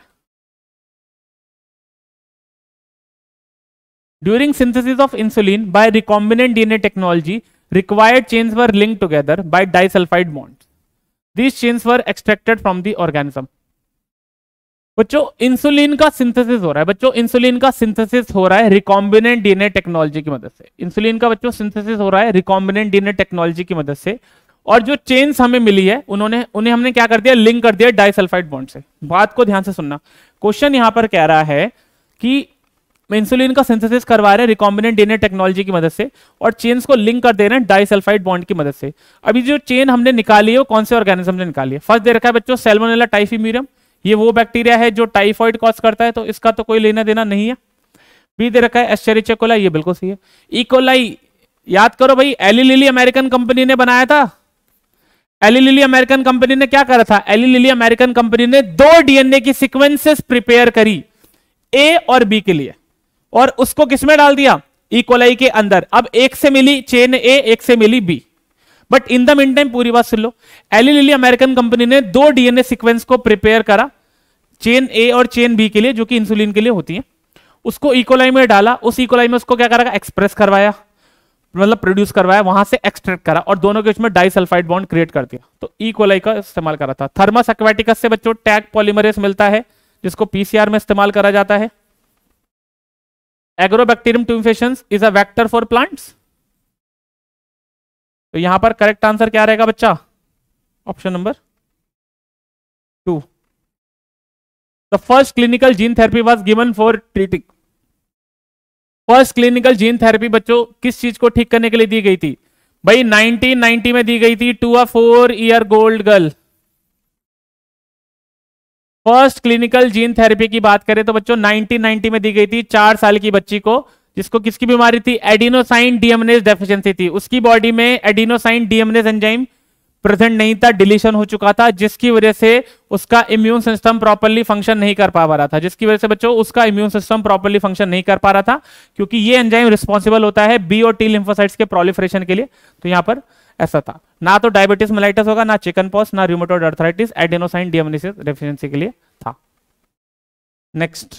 During synthesis of insulin by recombinant DNA technology required chains were linked together by disulfide bonds. These chains were extracted from the organism. बच्चों इंसुलिन का सिंथेसिस हो रहा है, बच्चों इंसुलिन का सिंथेसिस हो रहा है रिकॉम्बिनेंट डीएनए टेक्नोलॉजी की मदद से। इंसुलिन का बच्चों सिंथेसिस हो रहा है रिकॉम्बिनेंट डीएनए टेक्नोलॉजी की मदद से, और जो चेन्स हमें मिली है उन्होंने उन्हें हमने क्या कर दिया? लिंक कर दिया डाइसल्फाइड बॉन्ड से। बात को ध्यान से सुनना, क्वेश्चन यहां पर कह रहा है कि इंसुलिन का सिंथेसिस करवा रहे हैं रिकॉम्बिनेंट डीएनए टेक्नोलॉजी की मदद से और चेन्स को लिंक कर दे रहे हैं डाइसल्फाइड बॉन्ड की मदद से। अभी जो चेन हमने निकाली है वो कौन से ऑर्गेनिज्म ने निकाली है? फर्स्ट दे रखा है बच्चों सैल्मोनेला टाइफीम्यूरियम, ये वो बैक्टीरिया है जो टाइफॉइड कॉज करता है, तो इसका तो कोई लेना देना नहीं है। बी दे रखा है एस्चेरिचिया कोलाई, ये बिल्कुल सही है। ई कोलाई याद करो भाई, एली लिली अमेरिकन कंपनी ने बनाया था। एली लिली अमेरिकन कंपनी ने क्या करा था? एली लिली अमेरिकन कंपनी ने दो डीएनए की सीक्वेंसेस प्रिपेयर करी ए और बी के लिए, और उसको किसमें डाल दिया? ई कोलाई के अंदर। अब एक से मिली चेन ए, एक से मिली B, but in the meantime पूरी बात सुन लो, एली लिली अमेरिकन कंपनी ने दो डीएनए सीक्वेंस को प्रिपेयर करा चेन ए और चेन बी के लिए, जो कि इंसुलिन के लिए होती है। उसको ई कोलाई में डाला, उस ई कोलाई में उसको क्या करा? एक्सप्रेस करवाया, मतलब प्रोड्यूस करवाया, वहां से एक्सट्रैक्ट करा और दोनों के बीच में डाइसल्फाइड बॉन्ड क्रिएट कर दिया। तो ई कोलाई का इस्तेमाल करा था। थर्मस एक्वेटिकस से बच्चों टैग पॉलीमरेज मिलता है, जिसको पीसीआर में इस्तेमाल करा जाता है। Agrobacterium tumefaciens is a vector for plants. तो यहां पर करेक्ट आंसर क्या रहेगा बच्चा? Option number two. The first clinical gene therapy was given for treating. First clinical gene therapy बच्चों किस चीज को ठीक करने के लिए दी गई थी? भाई नाइनटीन नाइंटी में दी गई थी to a four year old girl. First clinical gene therapy की बात करें तो बच्चों नाइनटीन नाइंटी में दी गई थी चार साल की बच्ची को, जिसको किसकी बीमारी थी? एडिनोसाइन डीएमनेज डेफिशिएंसी थी। उसकी बॉडी में एडिनोसाइन डीएमनेज एंजाइम प्रेजेंट नहीं था, डिलीशन हो चुका था, जिसकी वजह से उसका इम्यून सिस्टम प्रॉपर्ली फंक्शन नहीं कर पा रहा था। जिसकी वजह से बच्चों उसका इम्यून सिस्टम प्रॉपर्ली फंक्शन नहीं कर पा रहा था, क्योंकि ये एंजाइम रिस्पॉन्सिबल होता है बी और टी लिम्फोसाइट्स के प्रोलिफरेशन के लिए। तो यहां पर ऐसा था, ना तो डायबिटीज मेलाइटिस होगा, ना चिकन पॉक्स, ना rheumatoid arthritis, adenosine deaminase deficiency के लिए था। Next,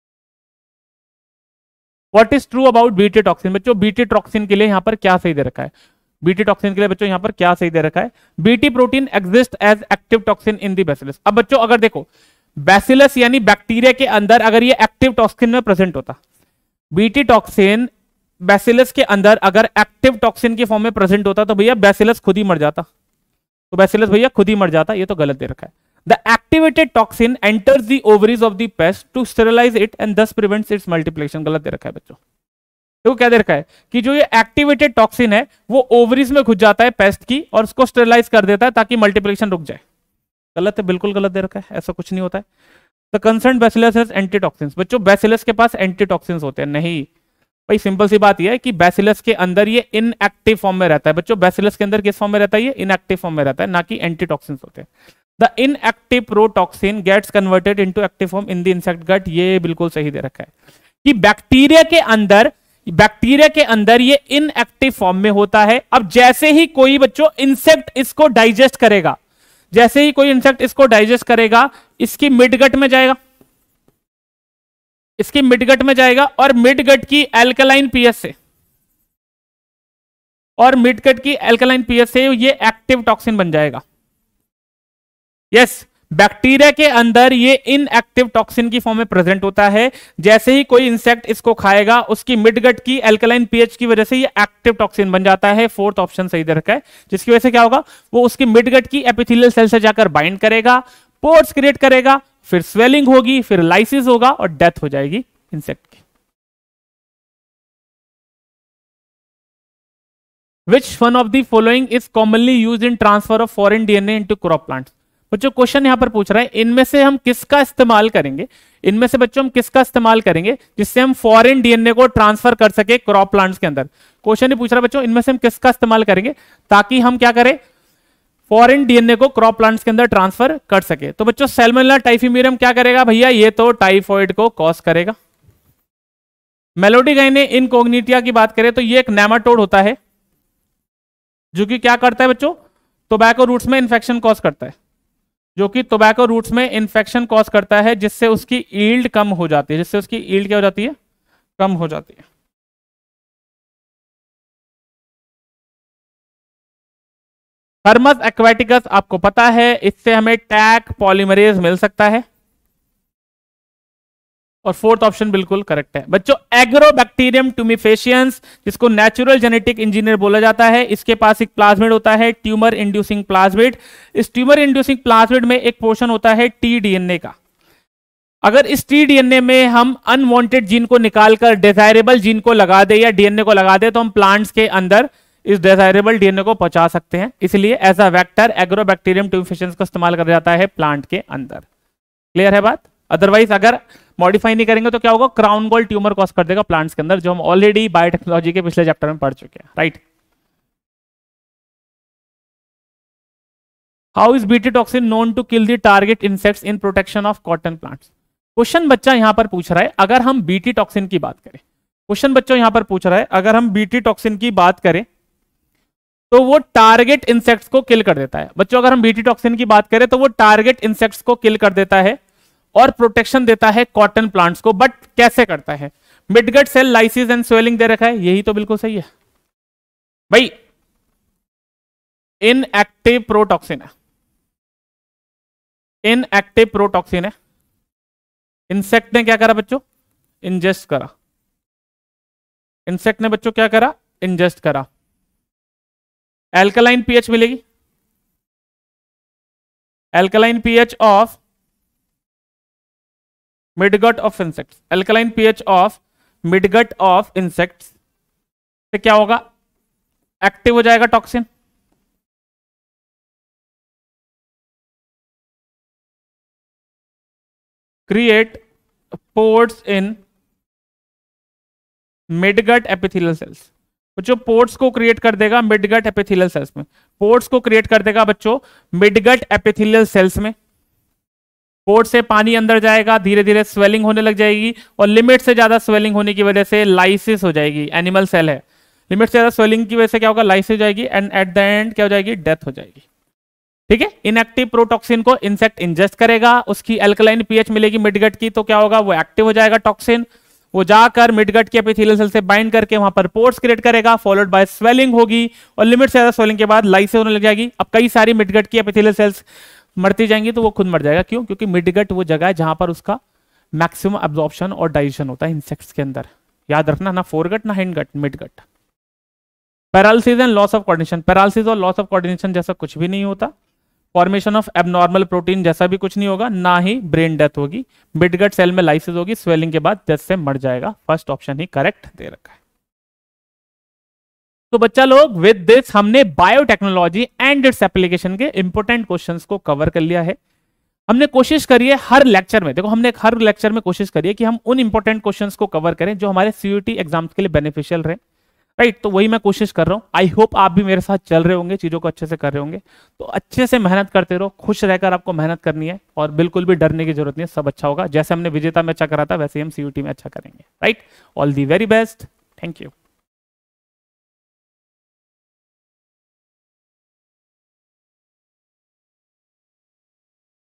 what is true about BT toxin? बच्चों बीटी टॉक्सिन के लिए यहां पर क्या सही दे रखा है? बीटी टॉक्सिन के लिए बच्चों यहां पर क्या सही दे रखा है? BT protein exist as active toxin in the bacillus. अब बच्चों अगर देखो बैसिलस यानी बैक्टीरिया के अंदर अगर ये एक्टिव टॉक्सिन में प्रेजेंट होता, बीटी टॉक्सिन बैसिलस के अंदर अगर एक्टिव टॉक्सिन की फॉर्म में प्रेजेंट होता तो भैया बैसिलस खुद ही मर जाता, तो बैसिलस भैया खुद ही मर जाता। ये तो गलत दे रखा है। The activated toxin enters the ovaries of the pest to sterilize it and thus prevents its multiplication। गलत दे रखा है बच्चों। तो क्या दे रखा है कि जो ये एक्टिवेटेड टॉक्सिन है वो ओवरीज में घुस जाता है पेस्ट की और उसको स्टेरलाइज कर देता है ताकि मल्टीप्लिकेशन रुक जाए। गलत है, बिल्कुल गलत दे रखा है, ऐसा कुछ नहीं होता है। The concern bacillus has antitoxins. बच्चों बैसिलस के पास एंटीटॉक्सिन्स होते हैं? नहीं भाई, सिंपल सी बात यह है कि बैसिलस के अंदर ये इनएक्टिव फॉर्म में रहता है। बच्चों बैसिलस के अंदर किस फॉर्म में रहता है? ये इनएक्टिव फॉर्म में रहता है, ना कि एंटीटॉक्सिन्स होते हैं। The inactive protoxin gets converted into active form in the insect gut. ये बिल्कुल सही दे रखा है कि बैक्टीरिया के अंदर बैक्टीरिया के अंदर ये इनएक्टिव फॉर्म में होता है। अब जैसे ही कोई बच्चों इंसेक्ट इसको डाइजेस्ट करेगा, जैसे ही कोई इंसेक्ट इसको डाइजेस्ट करेगा, इसकी मिडगट में जाएगा, इसकी मिडगट में जाएगा और मिडगट की एल्कलाइन पीएच से और मिडगट की एल्कलाइन पीएच से ये एक्टिव टॉक्सिन बन जाएगा। यस, बैक्टीरिया के अंदर ये इनएक्टिव टॉक्सिन की फॉर्म में प्रेजेंट होता है। जैसे ही कोई इंसेक्ट इसको खाएगा, उसकी मिडगट की एल्कलाइन पीएच की वजह से ये एक्टिव टॉक्सिन बन जाता है। फोर्थ ऑप्शन सही दे रखा है, जिसकी वजह से क्या होगा, वो उसकी मिडगट की एपिथेलियल सेल से जाकर बाइंड करेगा, पोर्स क्रिएट करेगा, फिर स्वेलिंग होगी, फिर लाइसिस होगा और डेथ हो जाएगी इंसेक्ट की। Which one of the following is commonly used in transfer of foreign D N A into crop plants? बच्चों क्वेश्चन यहां पर पूछ रहा है, इनमें से हम किसका इस्तेमाल करेंगे, इनमें से बच्चों हम किसका इस्तेमाल करेंगे जिससे हम फॉरेन डीएनए को ट्रांसफर कर सके क्रॉप प्लांट्स के अंदर। क्वेश्चन ये पूछ रहा है बच्चों, इनमें से हम किसका इस्तेमाल करेंगे ताकि हम क्या करें, फॉरेन डीएनए को क्रॉप प्लांट्स के अंदर ट्रांसफर कर सके। तो बच्चों सैल्मोनेला टाइफीम्यूरियम क्या करेगा भैया, ये तो टाइफॉइड को कॉज करेगा। मेलोडिगाइने इनकॉग्निटिया की बात करें तो ये एक नेमाटोड होता है जो कि क्या करता है बच्चों, टोबैको रूट्स में इंफेक्शन कॉज करता है, जो कि टोबैको रूट्स में इंफेक्शन कॉज करता है, जिससे उसकी ईल्ड कम हो जाती है, जिससे उसकी ईल्ड क्या हो जाती है, कम हो जाती है। थर्मस एक्वाटिकस आपको पता है, इससे हमें टैक पॉलीमरेज मिल सकता है। और फोर्थ ऑप्शन बिल्कुल करेक्ट है बच्चों। एग्रोबैक्टीरियम ट्यूमिफेशियंस, जिसको नेचुरल जेनेटिक इंजीनियर बोला जाता है, इसके पास एक प्लाज्मिड होता है, ट्यूमर इंड्यूसिंग प्लाज्मिड। इस ट्यूमर इंड्यूसिंग प्लाज्मिड में एक पोर्शन होता है टी डीएनए का। अगर इस टी डीएनए में हम अनवांटेड जीन को निकालकर डिजायरेबल जीन को लगा दे या डीएनए को लगा दे, तो हम प्लांट्स के अंदर इस डिजायरेबल डीएनए को पहुंचा सकते हैं। इसलिए as a vector agrobacterium tumefaciens का इस्तेमाल किया जाता है प्लांट के अंदर। क्लियर है बात? अदरवाइज अगर मॉडिफाई नहीं करेंगे तो क्या होगा, क्राउन गॉल ट्यूमर कॉज कर देगा प्लांट्स के अंदर, जो हम ऑलरेडी बायोटेक्नोलॉजी के पिछले चैप्टर में पढ़ चुके हैं, right. How is BT toxin known to kill the target insects in protection of cotton plants. Question बच्चा यहां पर पूछ रहा है, अगर हम बीटी टॉक्सिन की बात करें, क्वेश्चन बच्चों यहां पर पूछ रहा है अगर हम बीटी टॉक्सिन की बात करें तो वो टारगेट इंसेक्ट्स को किल कर देता है। बच्चों अगर हम बीटी टॉक्सिन की बात करें तो वो टारगेट इंसेक्ट्स को किल कर देता है और प्रोटेक्शन देता है कॉटन प्लांट्स को। बट कैसे करता है, midgut cell lysis and swelling दे रखा है, यही तो बिल्कुल सही है भाई। इनएक्टिव प्रोटॉक्सिन है, इनएक्टिव प्रोटॉक्सिन है। इंसेक्ट ने क्या करा बच्चों, इंजेस्ट करा। इंसेक्ट ने बच्चों क्या करा, इंजेस्ट करा। एल्कलाइन पीएच मिलेगी, alkaline pH of midgut of insects, alkaline pH of midgut of insects से क्या होगा, एक्टिव हो जाएगा toxin. Create pores in midgut epithelial cells. बच्चों पोर्ट्स को क्रिएट कर देगा मिडगट एपिथेलियल सेल्स में, पोर्ट्स को क्रिएट कर देगा बच्चों मिडगट एपिथेलियल सेल्स में। पोर्ट से पानी अंदर जाएगा, धीरे धीरे स्वेलिंग होने लग जाएगी और लिमिट से ज्यादा स्वेलिंग होने की वजह से लाइसिस हो जाएगी। एनिमल सेल है, लिमिट से ज्यादा स्वेलिंग की वजह से क्या होगा, लाइसिस हो जाएगी एंड एट द एंड क्या हो जाएगी, डेथ हो जाएगी। ठीक है, इनएक्टिव प्रोटॉक्सिन को इंसेक्ट इंजेस्ट करेगा, उसकी एल्कलाइन पीएच मिलेगी मिडगट की, तो क्या होगा, वो एक्टिव हो जाएगा टॉक्सिन। वो जाकर मिडगट के एपिथेलियल सेल से बाइंड करके वहां पर पोर्स क्रिएट करेगा, फॉलोड बाय स्वेलिंग होगी और लिमिट से ज्यादा स्वेलिंग के बाद लाइसिस होने लग जाएगी। अब कई सारी मिडगट की एपिथेलियल सेल्स मरती जाएंगी तो वो खुद मर जाएगा। क्यों? क्योंकि मिडगट वो जगह है जहां पर उसका मैक्सिमम एब्जॉर्प्शन और डाइजेशन होता है इंसेक्ट्स के अंदर। याद रखना, ना फोरगट ना hindgut, midgut. Paralysis and loss of coordination, paralysis और लॉस ऑफ कोऑर्डिनेशन जैसा कुछ भी नहीं होता। फॉर्मेशन ऑफ एबनॉर्मल प्रोटीन जैसा भी कुछ नहीं होगा, ना ही ब्रेन डेथ होगी। मिडगट सेल में लाइसिस होगी, स्वेलिंग के बाद डेथ से मर जाएगा। फर्स्ट ऑप्शन ही करेक्ट दे रखा है। तो बच्चा लोग, विद दिस हमने बायोटेक्नोलॉजी एंड इट्स एप्लीकेशन के इंपॉर्टेंट क्वेश्चंस को कवर कर लिया है। हमने कोशिश करी है हर लेक्चर में, देखो हमने हर लेक्चर में कोशिश करी है कि हम उन इंपॉर्टेंट क्वेश्चंस को कवर करें जो हमारे सीयूईटी एग्जाम्स के लिए बेनिफिशियल रहे, राइट। तो वही मैं कोशिश कर रहा हूं। आई होप आप भी मेरे साथ चल रहे होंगे, चीजों को अच्छे से कर रहे होंगे। तो अच्छे से मेहनत करते रहो, खुश रहकर आपको मेहनत करनी है और बिल्कुल भी डरने की जरूरत नहीं है। सब अच्छा होगा, जैसे हमने विजेता में अच्छा करा था वैसे ही हम सीयूईटी में अच्छा करेंगे, right. All the very best, thank you.